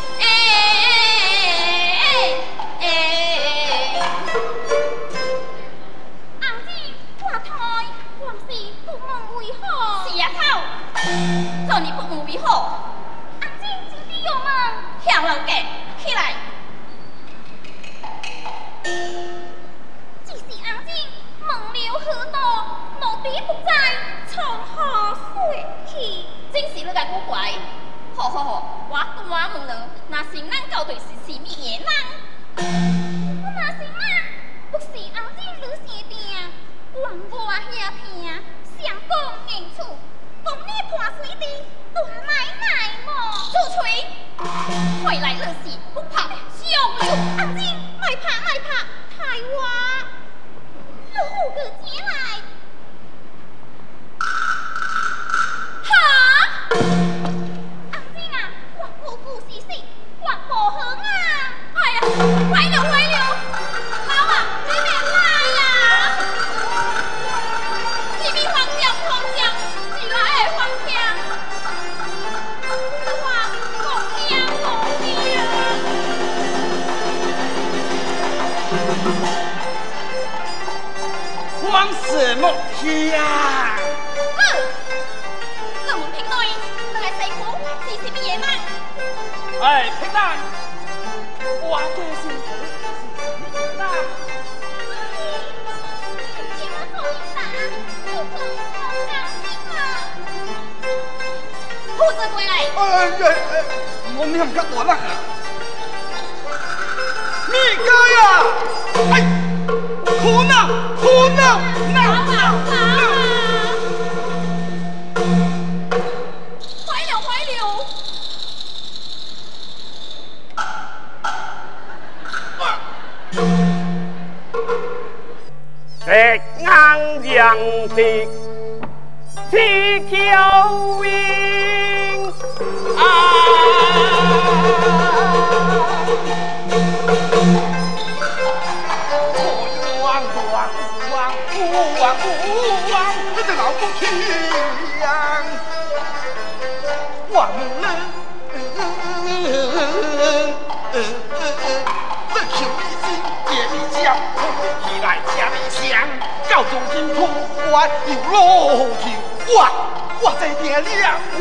红子，我台往事不问为何？是啊，头，做你不问为何？红子，真的有问？跳楼嘅，起来。只是红子问了许多，奴婢不知从何说起。真是你个古怪。好，我问了，那先咱到底是什么嘢人？我那是嘛？不是红子女生定，往我遐片，相公硬处，讲你破水地，大奶奶么？出锤！回来了是不怕相助，红子卖怕，太话，老虎个起来。哈！红子啊，我故是死，我无行啊！哎呀，坏了！老啊，你别来呀！是咪方向，是哪个方向？我讲慌什么天？ 我们平内，你系师傅，是什么嘢人？ 哎，平南，我对师傅是什么人啊？ 请我做一打，就做好高兴啊！护着回来。 我念个我那你哥呀！哎。苦恼， 坏了！ 这硬洋的铁条win 你这老不听完了，你求一心也一将，起来家里想，教中金土我有路条，我在店里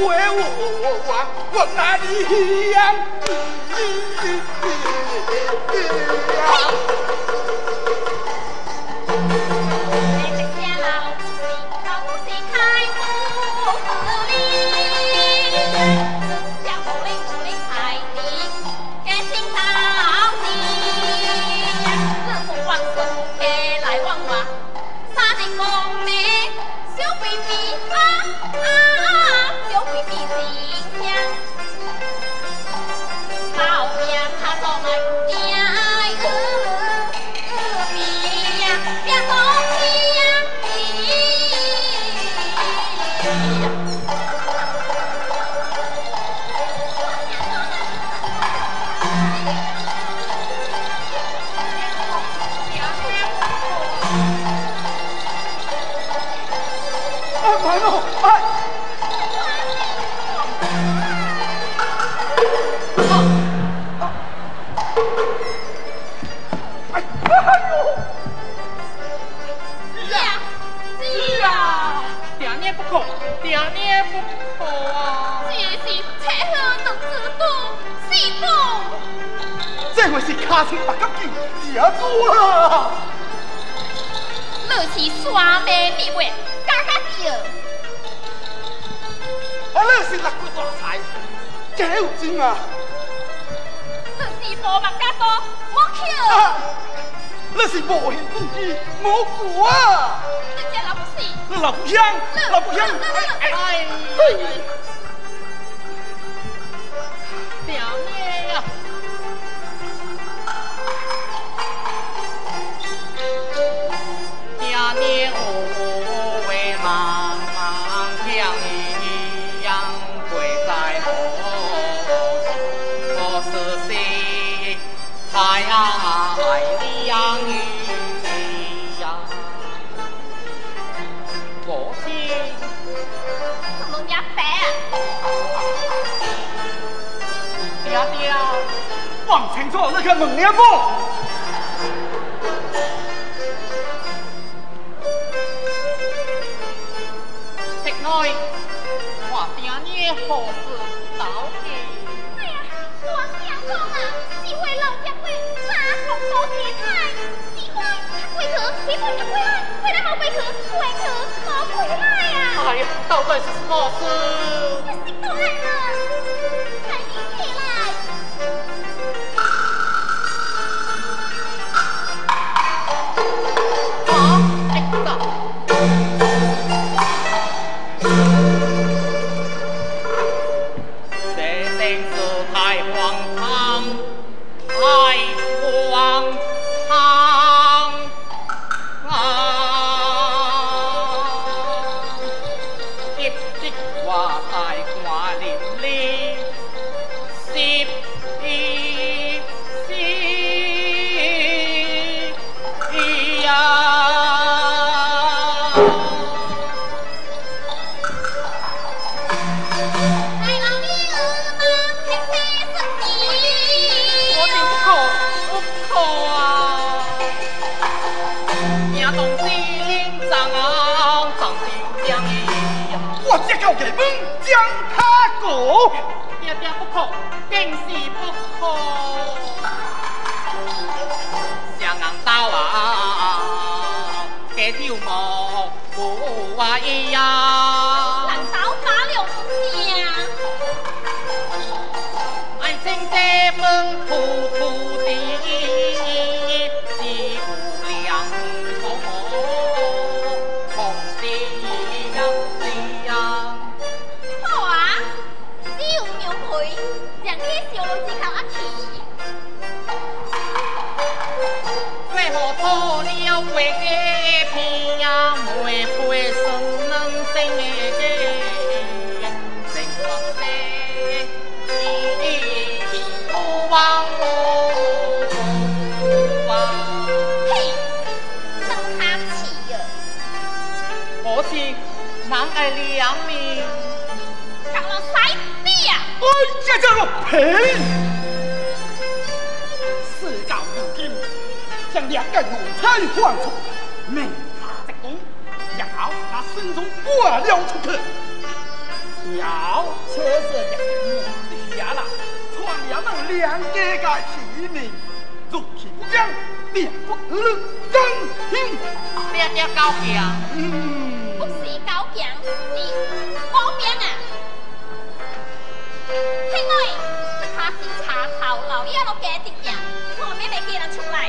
我哪里样？这回是卡青白骨精接住啊！ 你是山妹蜜月，加叫。 你是六骨大财，真有劲啊！ 你是无目加多，我巧。 你是无形攻击，我鼓啊！ 你这老不是？ 你老不香，老不香！ 清楚，你去问了不？ 侄女，我爹你何时到去？ 哎呀，我想讲啊，只会老家会三公多些菜，只会回去，你回回来，回来冇回去，回去冇回来呀！ 哎呀，到底是什么事？ 我心都来了，快点起来！ 啊，哎呀！这真是太荒唐，太荒唐啊！一直话大话连连，十呀！我真不可啊！听东西领长啊，长心将义呀！ 我这狗给门将他过， 爹爹不可，更是不可。香硬刀啊，给条毛不话一样。 难道打了家？ 爱情这门土土的，只无两个同心样。 好啊，只有牛腿，让你小路子头一起。 最后错了为个片呀，每回生能生个生活的不忘嘿，能他起呀！ 可是难爱两面， 搞了塞逼呀！ 哎，这叫做赔！事到如今，将两个奴才放出，命他这功，要他身中挂了出去。要车色的目的下了，传衙门两家个提名，如其不将，便不能更听。 爹爹高强。 不是高强，是保兵啊！兄妹，这他是茶头老爷都给定呀，我妹妹给人出来。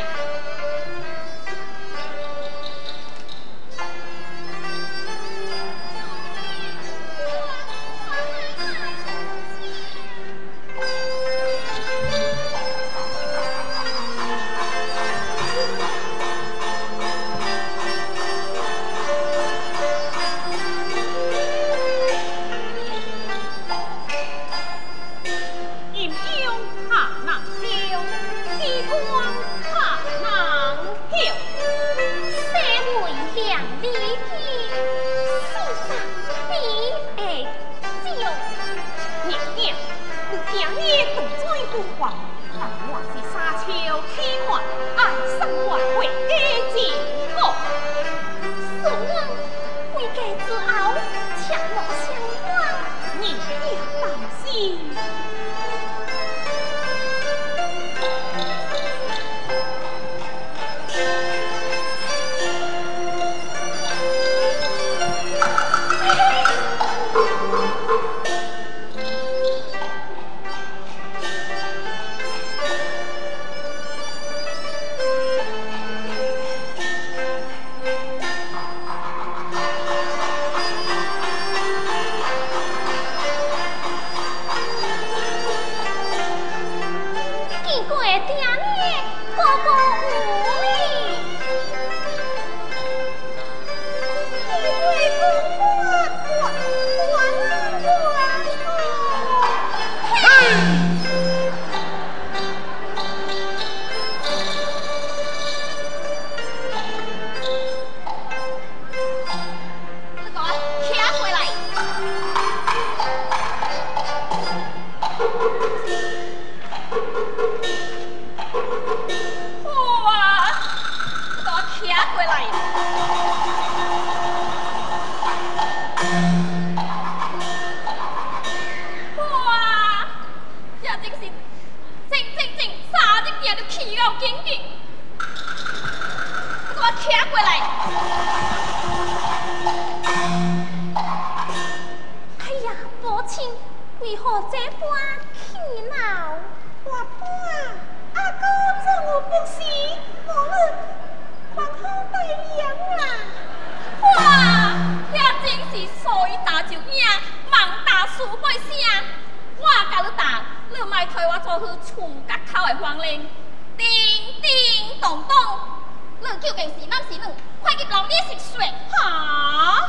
为何这般气恼？ 我爸阿公让我不行，我们皇后大娘啦。 哇，这真是水大就赢，忙大事不声。我甲你答，你莫替我做去厝角口的黄铃，叮叮咚咚。你究竟是男是女？快去老爹食水。 哈？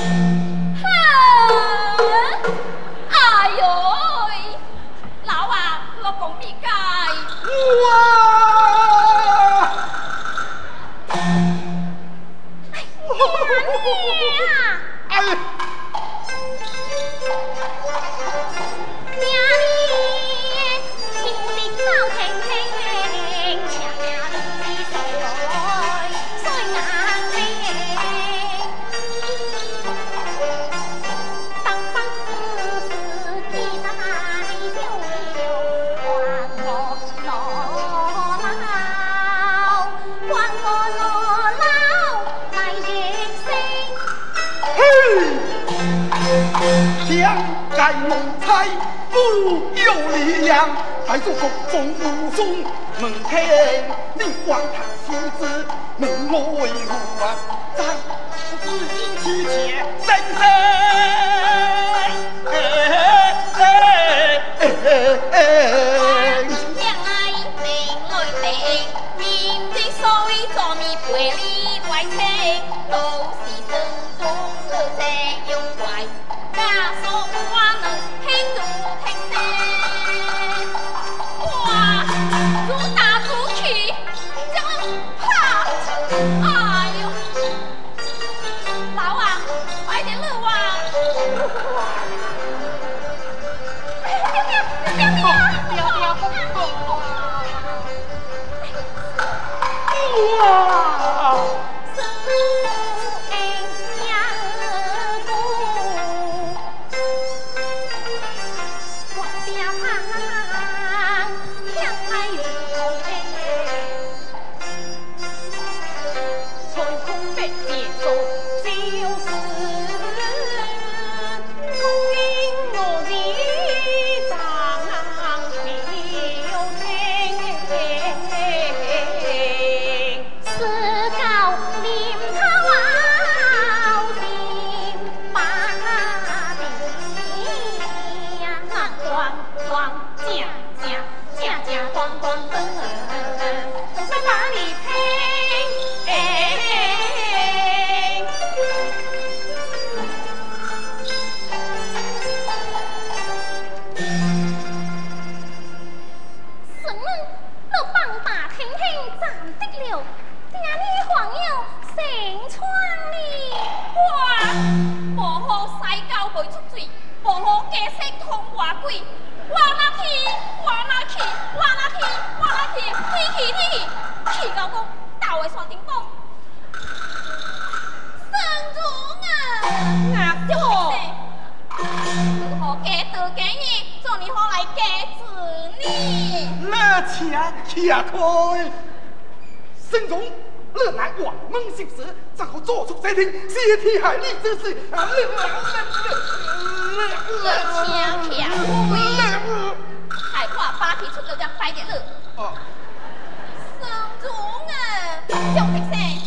哎呦，老啊，我讲你解。 哇！ 哎呀！ 天盖蒙才富有力量，在做国中武松门前，你光看妻子问我为何啊？在自己妻妾深恋爱命来定，面对所以做咪陪你外情，都是生中的这样怪。假说我能听如听声，哇，如打如去，将我拍出。哎呦，老啊，快点录啊！ 哇！下开，沈总，你乃王门小事，怎可做出这ting泄天害理之事？ 害我把提出了这快点了。哦，沈总啊，小平生，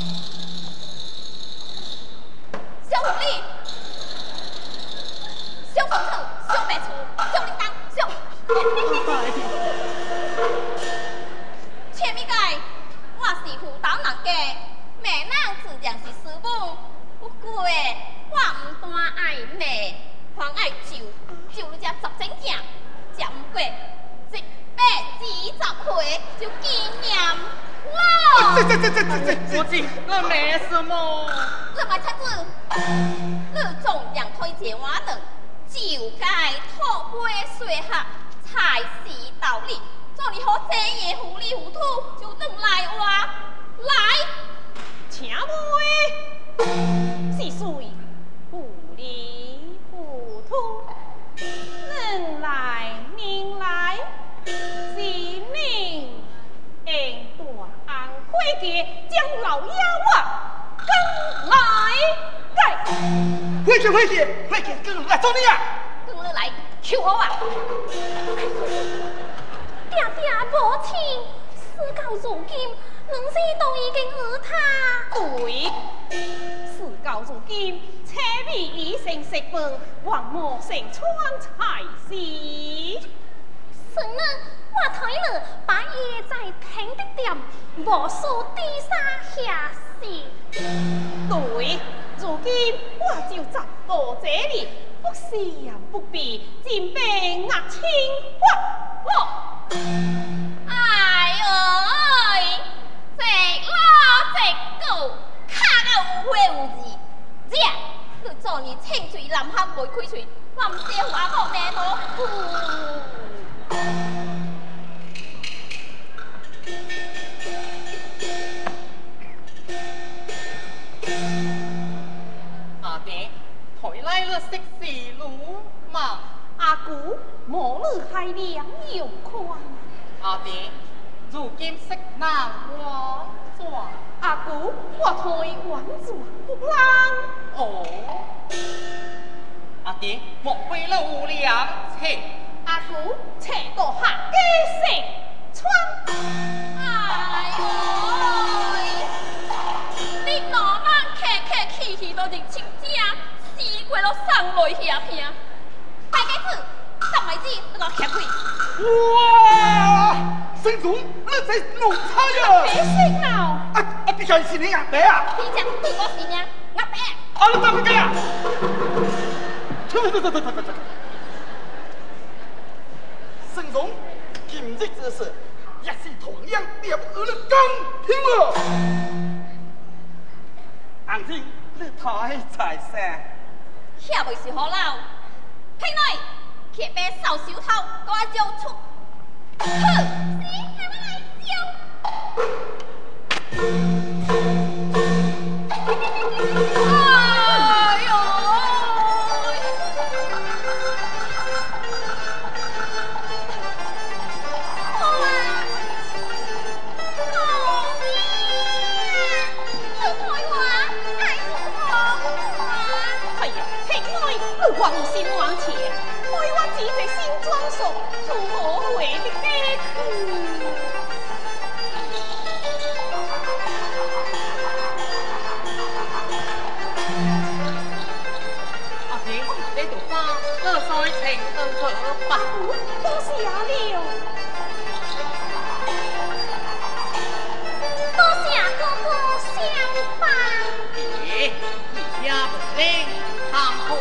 小狐狸，小凤兔，小白兔，小铃铛，小。前面个，我是妇道人家，妹人自然是师母。不过我唔单爱妹，还爱就你只10整件，食唔过120回就纪念我。 我知，那没什么。 你买菜子，你纵然推荐我等，就该托杯水下，才是道理。做你好这夜糊里糊涂，就等来我来， 请问是谁糊里糊涂？人来人来，是您应大安会计将老妖啊跟来， 会计跟来找你啊！ 跟你来， 求我啊！爹爹无情，事到如今，两世都已经和他。 对，事到如今，车尾已成石本，王母成窗才是。 孙儿，我睇了，把夜在平的店，无数地沙下事。 对，如今我就站到这里，不想不必，尽被压青花落。 哎呦，这老这狗，卡到有血有字，这你做你清水南海未开嘴，我唔知我冇地图。 阿爹，回来了食事路嘛？ 阿姑，莫你还两有宽。 阿爹，如今食难我做。 阿姑，我推婉转不让。 哦，阿爹，莫为了无良切。 阿姑，切到下几成窗。 哎呦，你老板客客气气都认亲家，死过了送落下片。大家子，三妹子，你我吃亏。 哇！沈总，你在弄啥呀？ 别醒了。 别看是你阿伯啊！ 你讲对我是呢，阿伯。 你怎么干呀？走。沈总，今日之事也是同样了不得的公平了。安静，你太在生。 遐未是好老，听来，去把扫手头，给我交出。哼，谁还要来交？哎呦！ 往心往前，为我只这新装束，如何回的家去？ 阿爹，这朵花，乐在情人可吧？ 多谢了。 多谢哥哥相伴。 爹，你家不灵，堂会。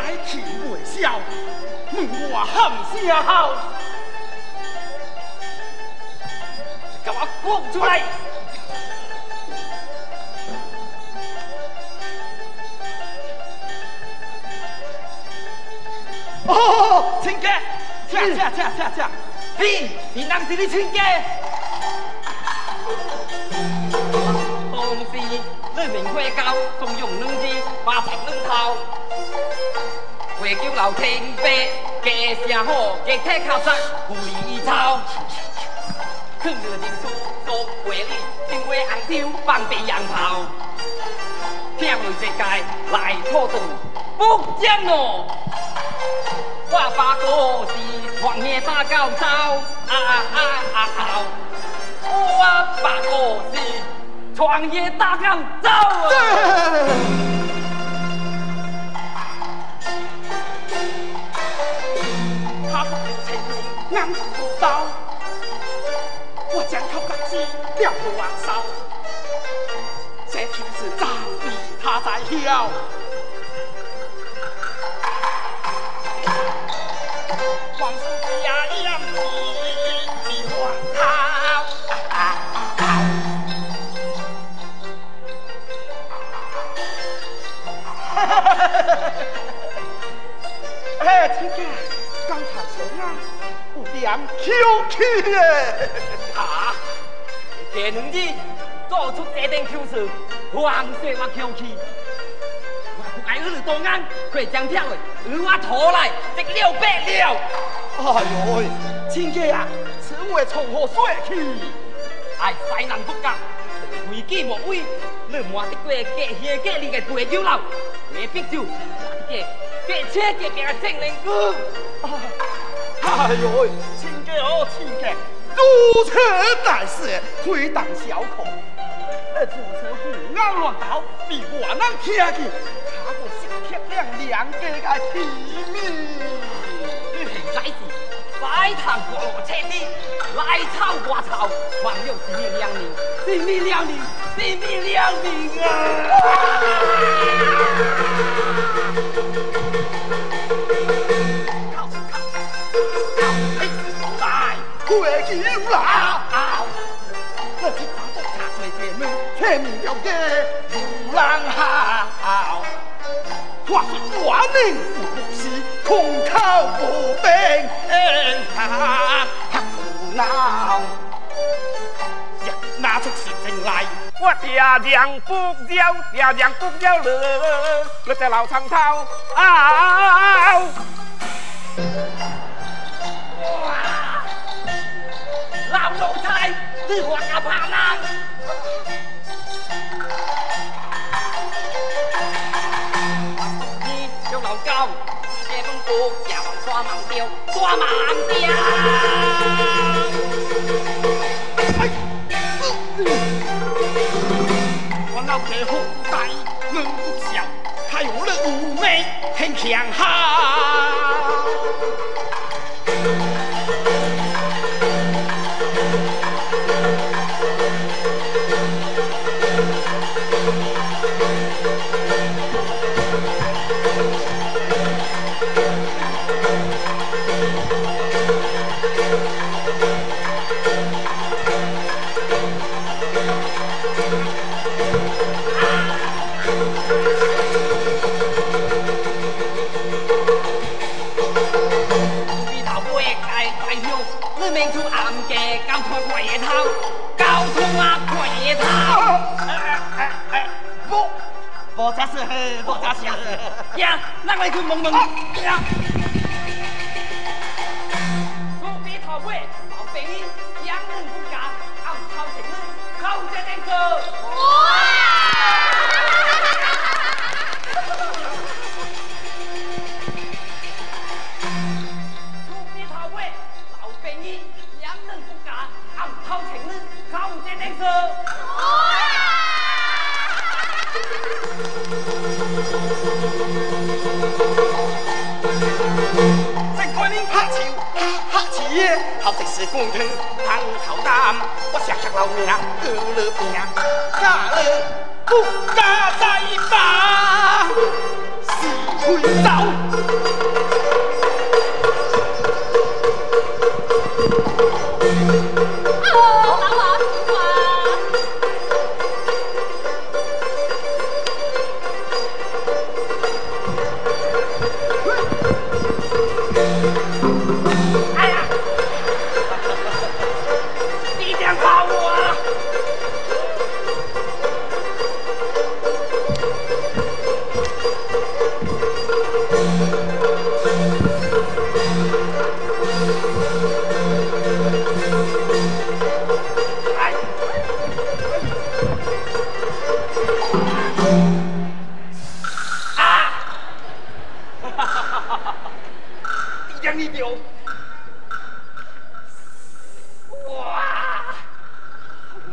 来气未消，问我喊声好，给我滚出来！哦，亲家，请，你当是你亲家？ 当时你名花高，纵容两字，把情两头。会叫老天伯，家声好，家体靠实，富丽草。看着人书做会理，定位红雕，放被羊炮。听闻世界来土土，不讲咯。我把故事黄叶打高招，我把故事创业打高招啊！他把前面硬不到，我将头壳子了不完烧，这就是早已他在晓。黄叔家养你黄桃， 哎，亲家，刚才说啊，有点口气耶。 啊！这两日做出这点口事，黄说我口气。我爱你多眼，快将票的，我拖来，这了白了。 哎呦喂，亲家啊，此话从何说起？ 爱西南不讲，规矩莫违。你摸得过隔乡隔里的大酒楼，你必就隔车隔壁的正人哥。 哎呦喂，亲家哦，亲家，如此大事，非当小可。如此胡言乱道，被外人听见，他个是铁亮家的体面。 你现在是摆堂过路车里，来吵我吵，忘了是你两年，是你两年，是你两年啊！ 快起来！我去打个茶水前面，前面了嘅无人好。话说万年不是空口无凭，胡闹。拿出实情来， 我爹娘不教你在老长头老奴才，你还个怕人？你叫老高，这本部也往刷盲雕，刷盲雕。 我老家伙大门不小，还有了妩媚很强悍。 明出暗嘅交通鬼頭，交通啊鬼頭！ 无这事，无这事。 呀，那我去问问。呀，出边头尾，老兵养人不假，靠靠情人，靠这点子。 正开面拍潮，黑似耶，后食是公汤，汤头淡，我石石流命，了命，家了不家在吧，是会走。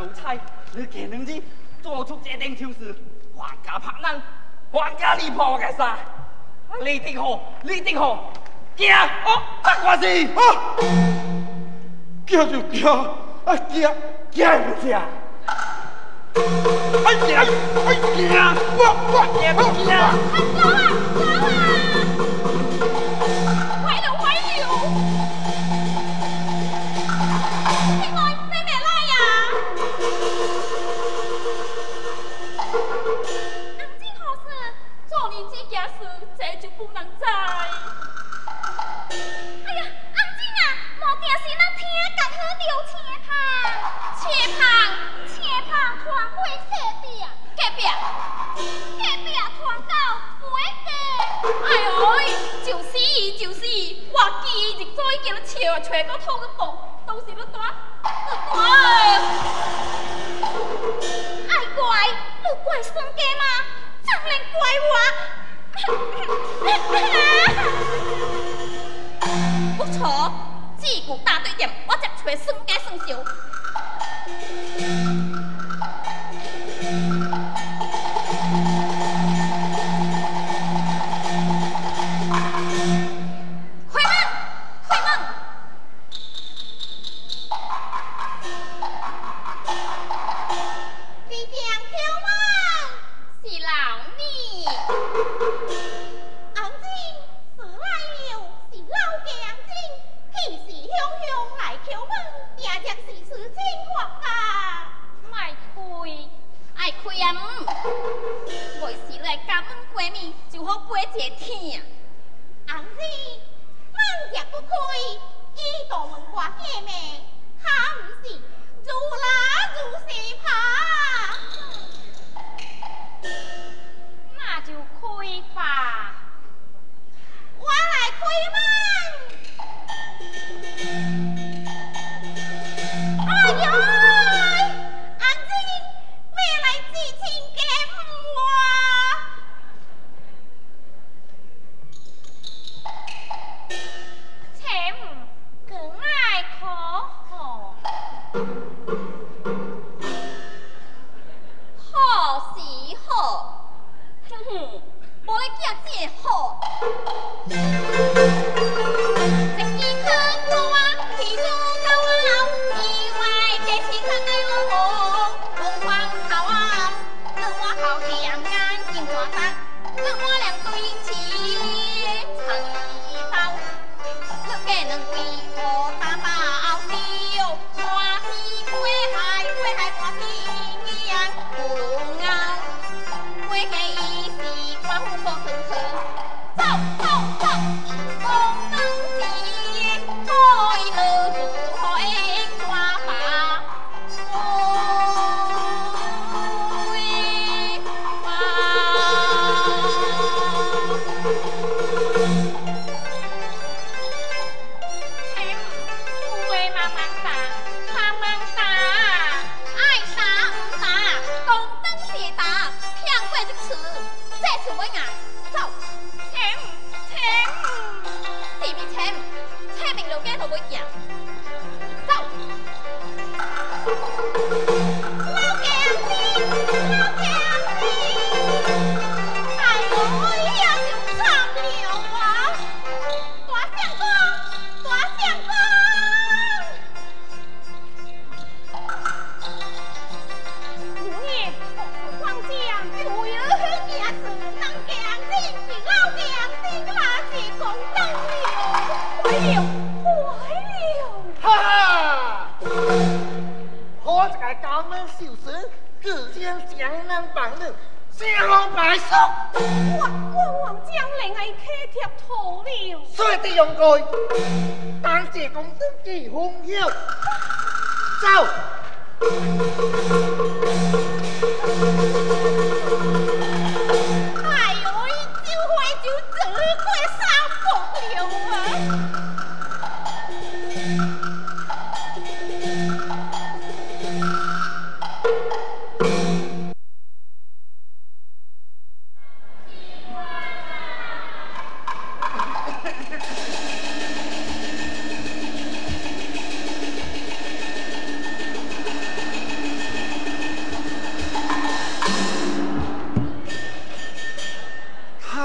猜，你给能子做出这顶丑事，皇家拍人，皇家离谱嘅啥？你定好，你定好，惊哦，黑我是惊就惊，啊惊不惊？哎呀，哎呀，我惊不惊？ 走啊走啊！坏了坏了！另外妹妹来呀！安静何事？做年纪家事，这就不能在。哎呀，安静啊！莫惊是咱听讲好着切胖团会设壁啊，隔壁团到飞过。哎呦，就是伊，我记日早已经咧找到土个讲，都是咧大。爱怪，你怪孙家吗？怎能怪我？不错，自古大对点，我才找孙家算数。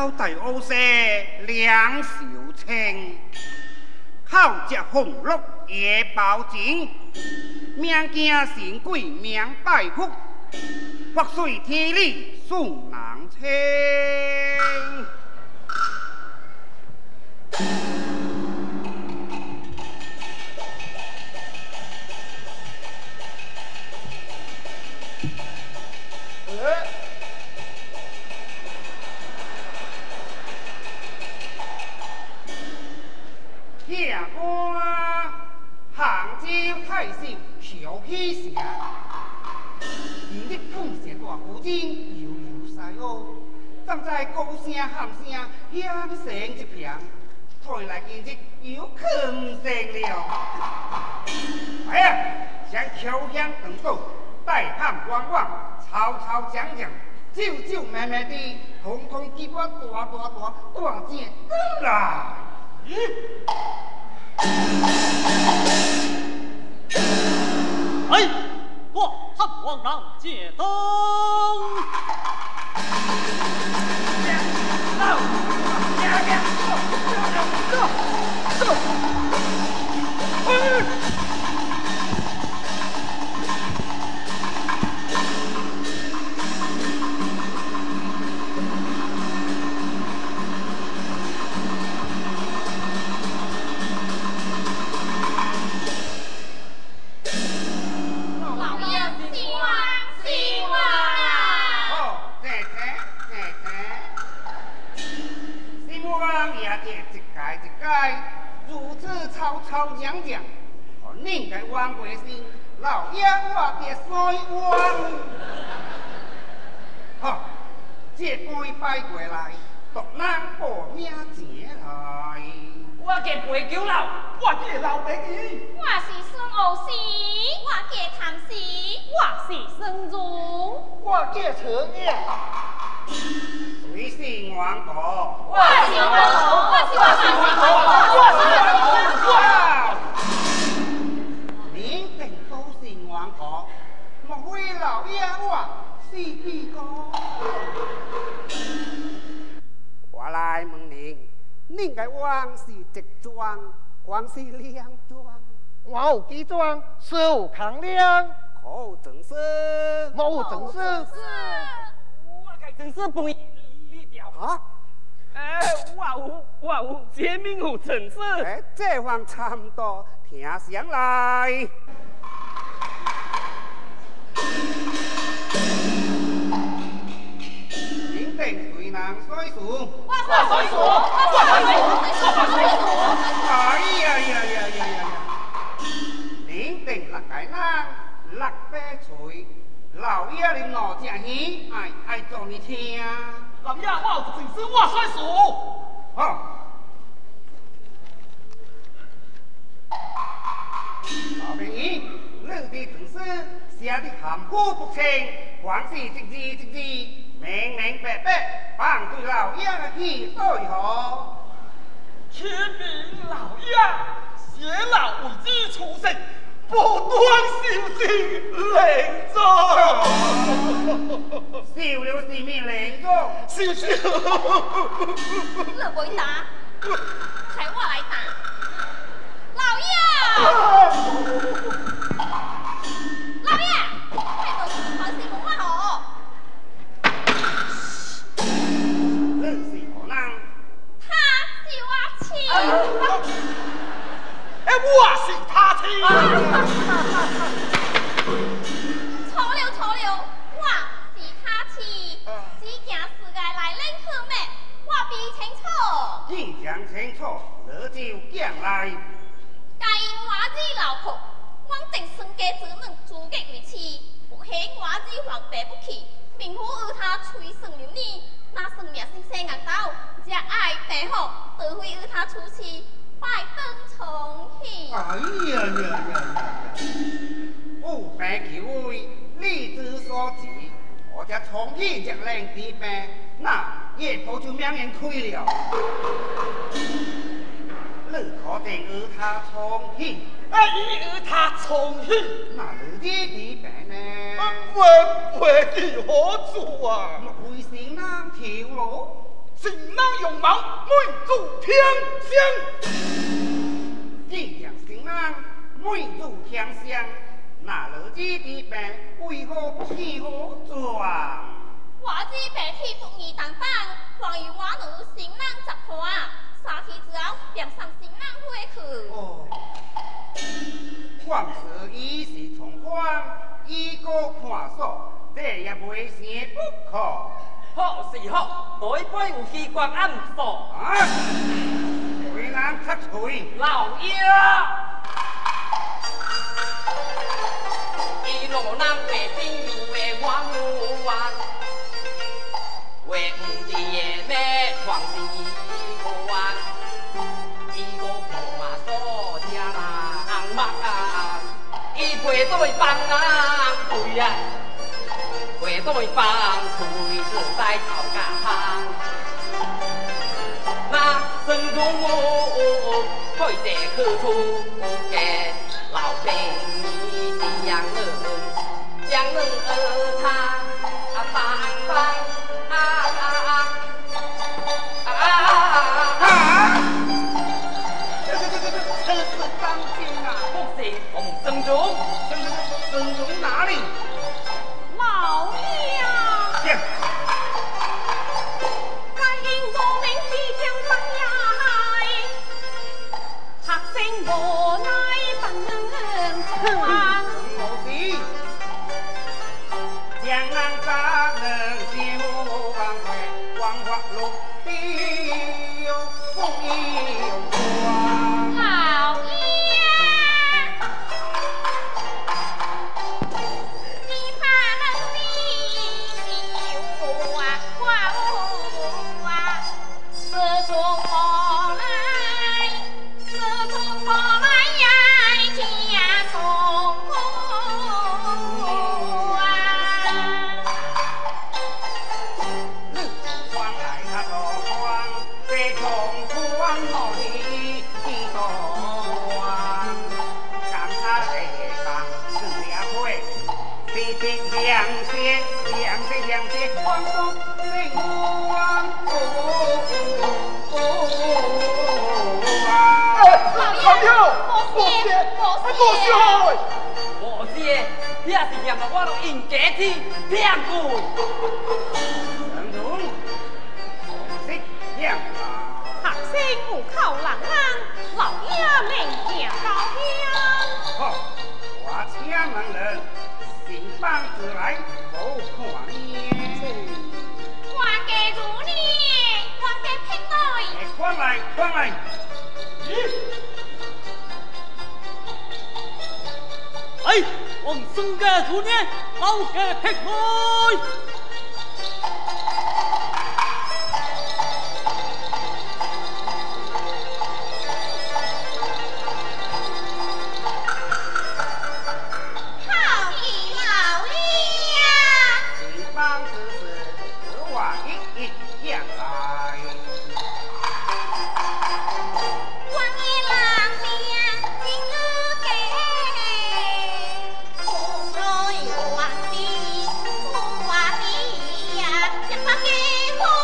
到大乌社两小清，靠着红绿夜保证，命惊神鬼命拜福，或随天理送人清。下官杭州太守乔喜城，今日贡献大古今，悠悠西欧，站在高声喊声响声一片，看来今日有坑成了。哎呀，将口香等到，带盼观望，吵吵讲讲，久久慢慢地，统统给我大件登来。 哎，我汉王让借灯。 如此吵吵嚷嚷，恁个王贵姓，老爷我嘅衰王。好，这杯摆过来，独人报名前来。 我嘅陪酒佬， 我嘅老美女， 我是孙傲氏，我嘅谭氏， 我是孙如， 我嘅陈爷。 谁姓王国？ 我是王国，我是您定都姓王国，莫非老爷我是几个？我来问您，恁个王是直庄，还是两庄？ 我有几庄，是有扛量， 可有证实？ 我有证实。 真是不一条啊！ 我有签名有证实。 这方差不多，听上来。您定谁人水数？ 我水数，我水数。 哎呀！您定六个人，六百岁。老爷你我正喜，爱做你听。 老爷，我有证实，我算数。 好，老兵爷，你的证书写得含糊不清，还是一字明明白白，放对老爷的去对何？ 启禀老爷，谢老为之出世。不断受尽凌辱， 受了什么凌辱？ 受。 你袂打，系我来打。老爷，老爷，你都还是问我好。 你是何人？ 他是我妻。 我是他妻。 错了，我是他妻。只件事界来领好咩？我比清楚。 既讲清楚，你就讲来。 皆因我子老婆，我定孙家子女资格为妻，不许我子皇帝不去，并不与他催生了你。那生命是生硬刀，只爱地好，都会与他出妻。拜登重喜。 哎呀！有病求位，理之所至，我这重喜若令治病，那夜婆就命人开了。你可定与他重喜？ 伊与他重喜， 那你治病呢？ 我不知何处啊！ 为谁人跳路？ 新郎容貌美如天香。 既然新郎美如天香，那日子的病为何起何状？ 我只白天服役当班，关于我女新郎十花，3天之后便送新郎回去。 哦，往事已是从宽，已过看锁，这也未成不可。 好是好，台北有机关暗锁。 啊！为俺出锤， 老爷，一路南北边有的黄路湾，为唔知的咩创是个湾，一个破马锁车人目啊，伊背对帮人对啊。背对帮推坐在头家行，那身中我开这去出嘅老兵你这样人，将人他帮这是当今啊！ 不是我们身中， 身中哪里？ 老爷啊， 见该应我命必将当来，学生无奈不能传。 我是江南大人修王会，王法路必有风有光。 老爷。 我些也是念了我都应该去骗过。 人中，我识听啦。 学生有口难行，老爷命行高兴。 好，我请门人新帮子来无看面。 官家如你，官家聘来。 快来，快来！ 哎，王孙家主年，老家劈来。 好意老爷， 新帮子是我一样来。 官爷郎面今日给，红瑞皇帝，红华帝呀，一把给红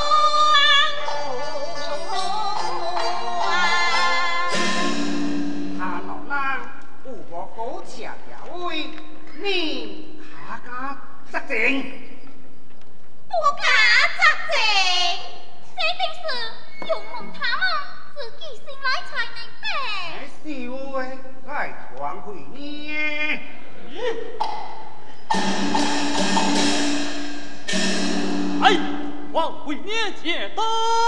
他老人有无苟且调位，你下家责正。 不敢责正，这定是有蒙他们自己醒来才明白。 小的来传回你。 哎，我为你解灯。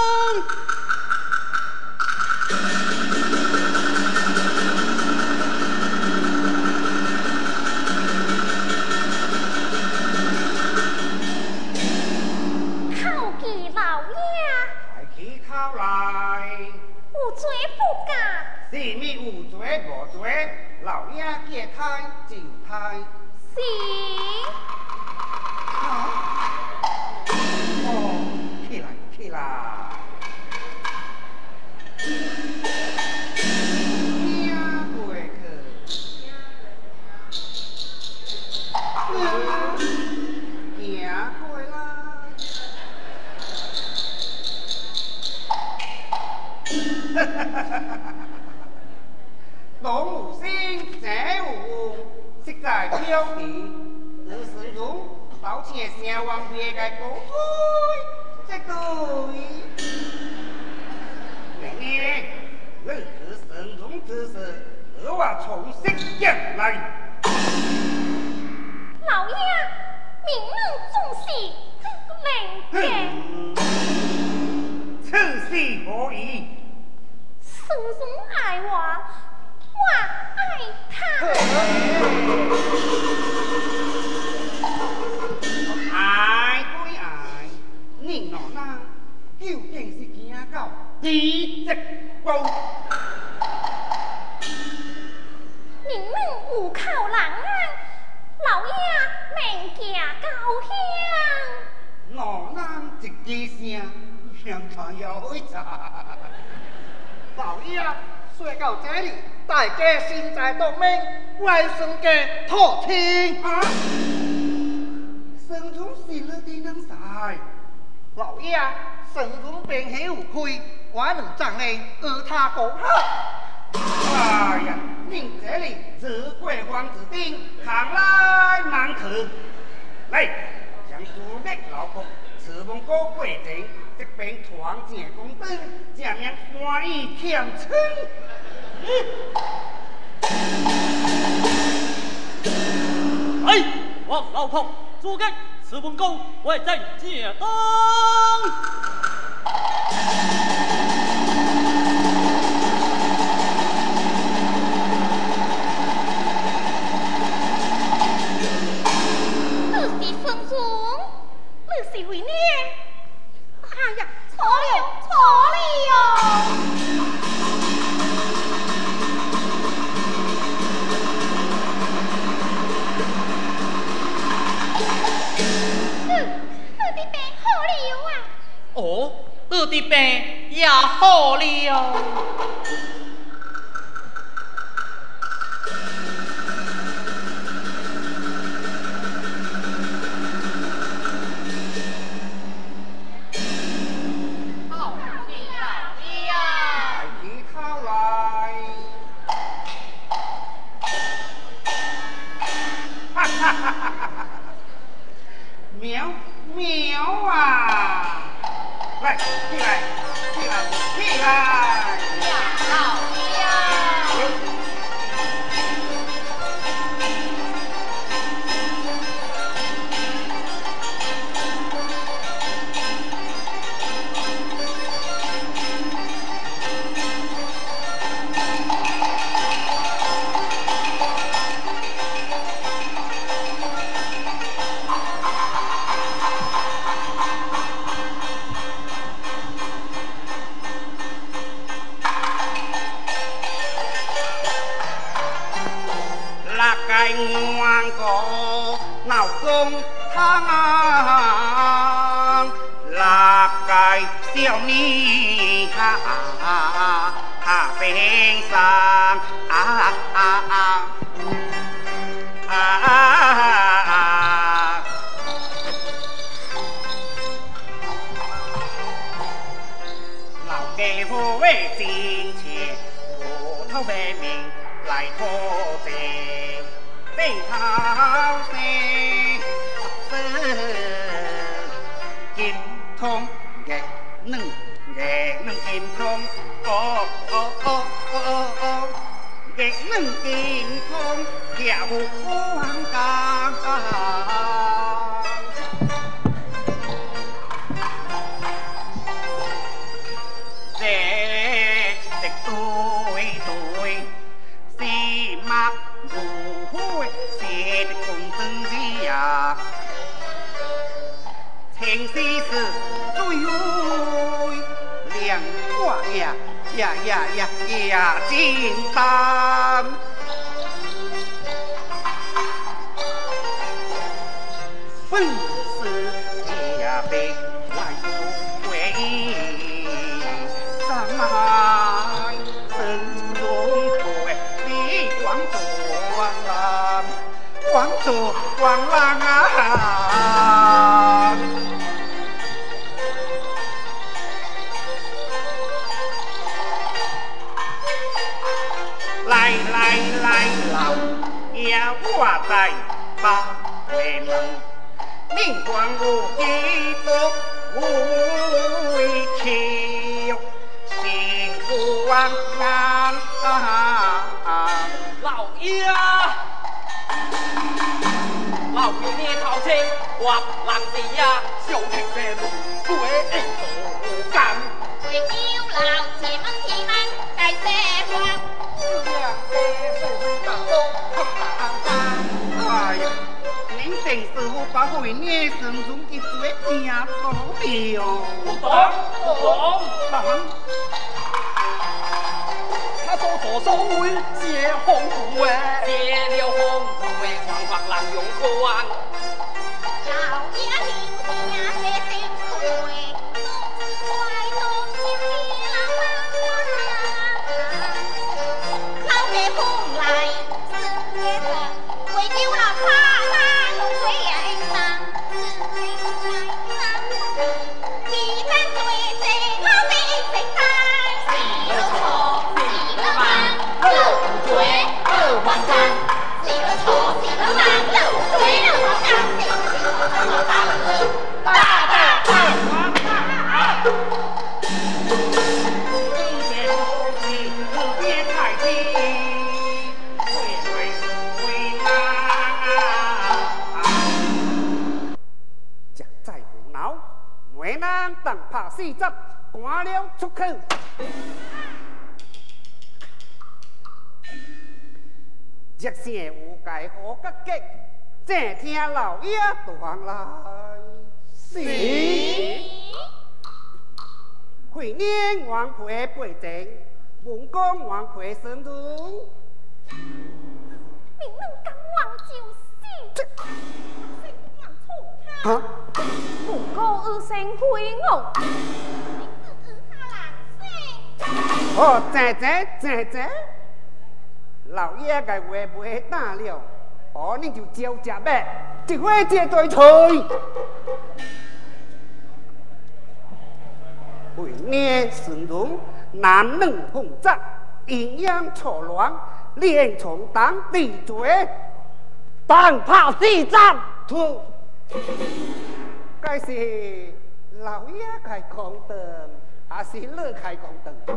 口技老爷， 抬起头来， 有罪不假。 是咪有罪无罪？老爷借胎就胎。 行， 哦，起来起来。听过去。行过来。 兄弟，日神中到前先往别个高追，这对。妹妹，日神中之事，我从新疆来。 老爷，明日总是能干。 此事何意？ 孙中爱我，我爱他。 爱归爱，你哪能究竟是惊到地质步？ 明日有靠人啊，老爷免惊高兴。 哪能一支声，向他要回查？老爷说到这里，大家心在动命，外孙家托亲啊！神中是了的能晒，老爷神中便起有亏，我能仗你与他共好。哎呀，您这里自桂王之丁，看来难去。来，将朱密老公赐蒙高贵人，这边团结公灯，这面欢喜添春。 哎，王老婆，诸葛此本宫为朕借灯。 是为呢？哎呀，错了哟！你的病好了啊！ 哦，你的病也好了。 喵喵啊！来，起来，起来，起来！ 呀，老爷呀！ ngoan cổ nào công thang là cái siêu ni ha ha phèn sang lão kê vô về tiền tiền vô thâu về mình lại thô tiền tình thao xe kim thông ghé nâng kim thông ô ghé nâng kim thông dạo hoang ca xì mạc dù hôi xì cùng từng gì à thiên si sự tôi ơi liền quả ya chín tam phân sự ya bị lại quê sang mai sân xuống tuổi đi quảng chủ quảng lang à lại lòng ya quả tài 令官无几多为求，幸福安安。 老爷，老爷你头前我人是呀， 小情些路对应做干， 为救老前门提门该这话， 四两的水水大路不打干。哎呀，您定师傅把回你身中的嘴听到了？ 不懂不懂，他所作所为皆红不哎， 借了红为黄黄浪用光。 老爷领下这定规，都是快动心啦，老爹风来是月份，为救了他那龙水人上，是为在上，一旦对这老爹谁开，谁了错，谁了慢，漏嘴漏慌张，谁了错，谁了慢，漏嘴漏慌张，谁了大了大大大。 为难当拍四十，赶了出去。热线有介好个吉，正听老爷传来。是。回年王陪背正，文公王陪生徒。 你能敢忘就是。 啊！ 不过二声回我， 哦，姐，老爷嘅话袂打了，哦，你就照吃呗，一回接对thôi。为呢，神农男女混杂，阴阳错乱，连从当地罪，当炮四张土。该是老爷开讲灯，还是你开讲灯？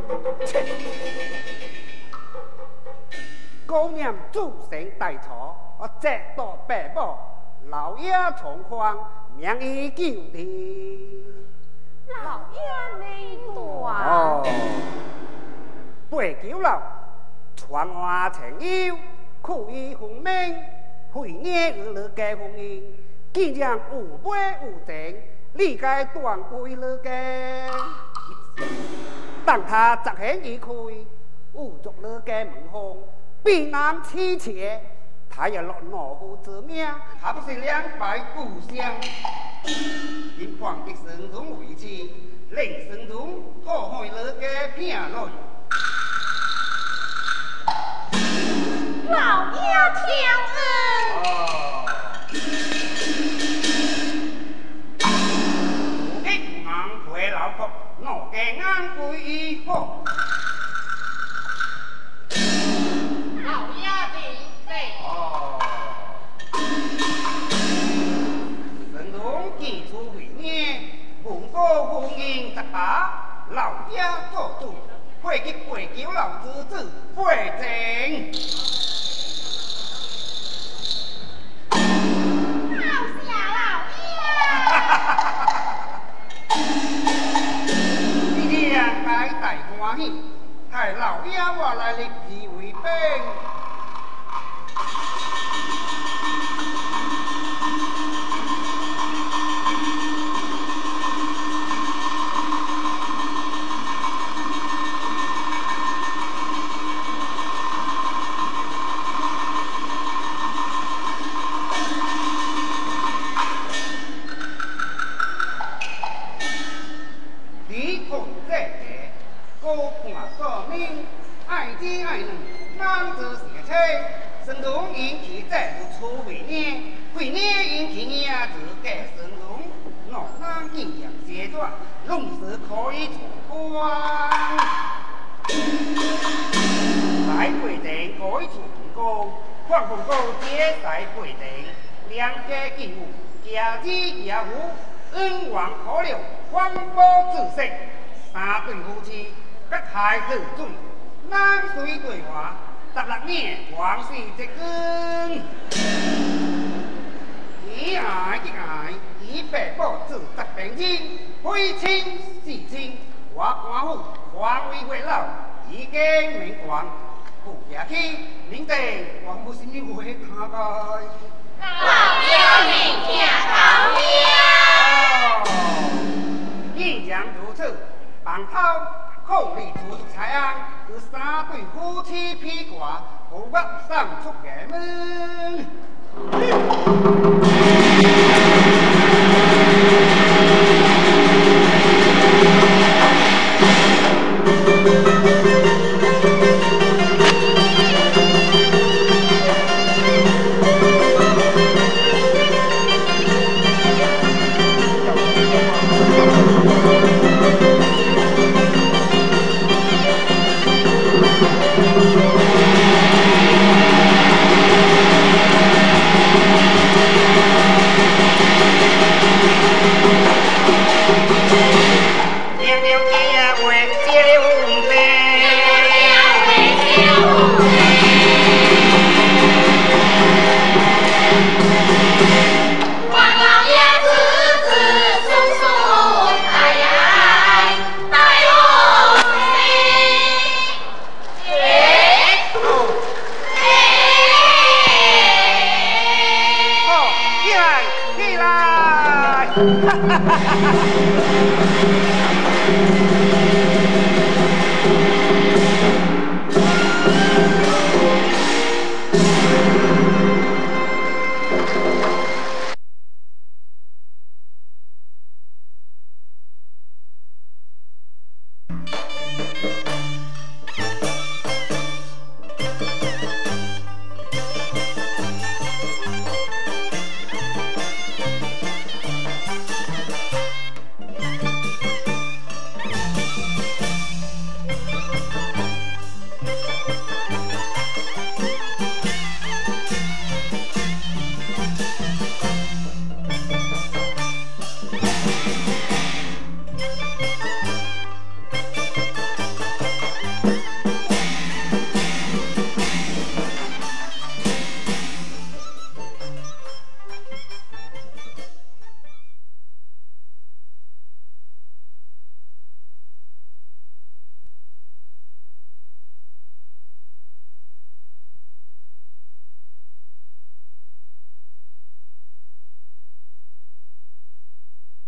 高念主神大错，我折到白宝，老爷从宽，命以救地。 老爷没断。 哦，背九楼，传话情友，苦于红命，回念日日皆红姻。既然有买有钱，你该断归了嘅。当他执行一开，有足了嘅门风，必难妻妾，他也落懦夫之命，还不是两败俱伤。因皇的神宗为妻，令神宗好害了嘅骗来。 老爷挑恩。 回老婆，我嘅安归以后。 老爷的对。 哦。神农既出回念，文过婚姻十八，老爷做主，会去会叫老之子会正。 好下老爷。 你俩该大欢喜，害老爷我来立志为兵。你同这个高官所命，爱子爱女，男子写妻，神农引起再不出为孽，为孽引起孽子给神农，我男阴阳邪转，弄死可以从官。在规定该出功，况不够皆在规定， 良家敬物，家子家父，恩王可留，环保自身。三对夫妻，各孩子水，南水对话，16年皇室结根。以爱的爱，以白宝自责病亲，非亲是亲。我官府皇位为老，已经名光，不也去，明地王母心里会他个。 老表明听到了。 应将如此，房头后里主财安，是三对夫妻披挂，不我上出衙门。 哈哈哈哈哈！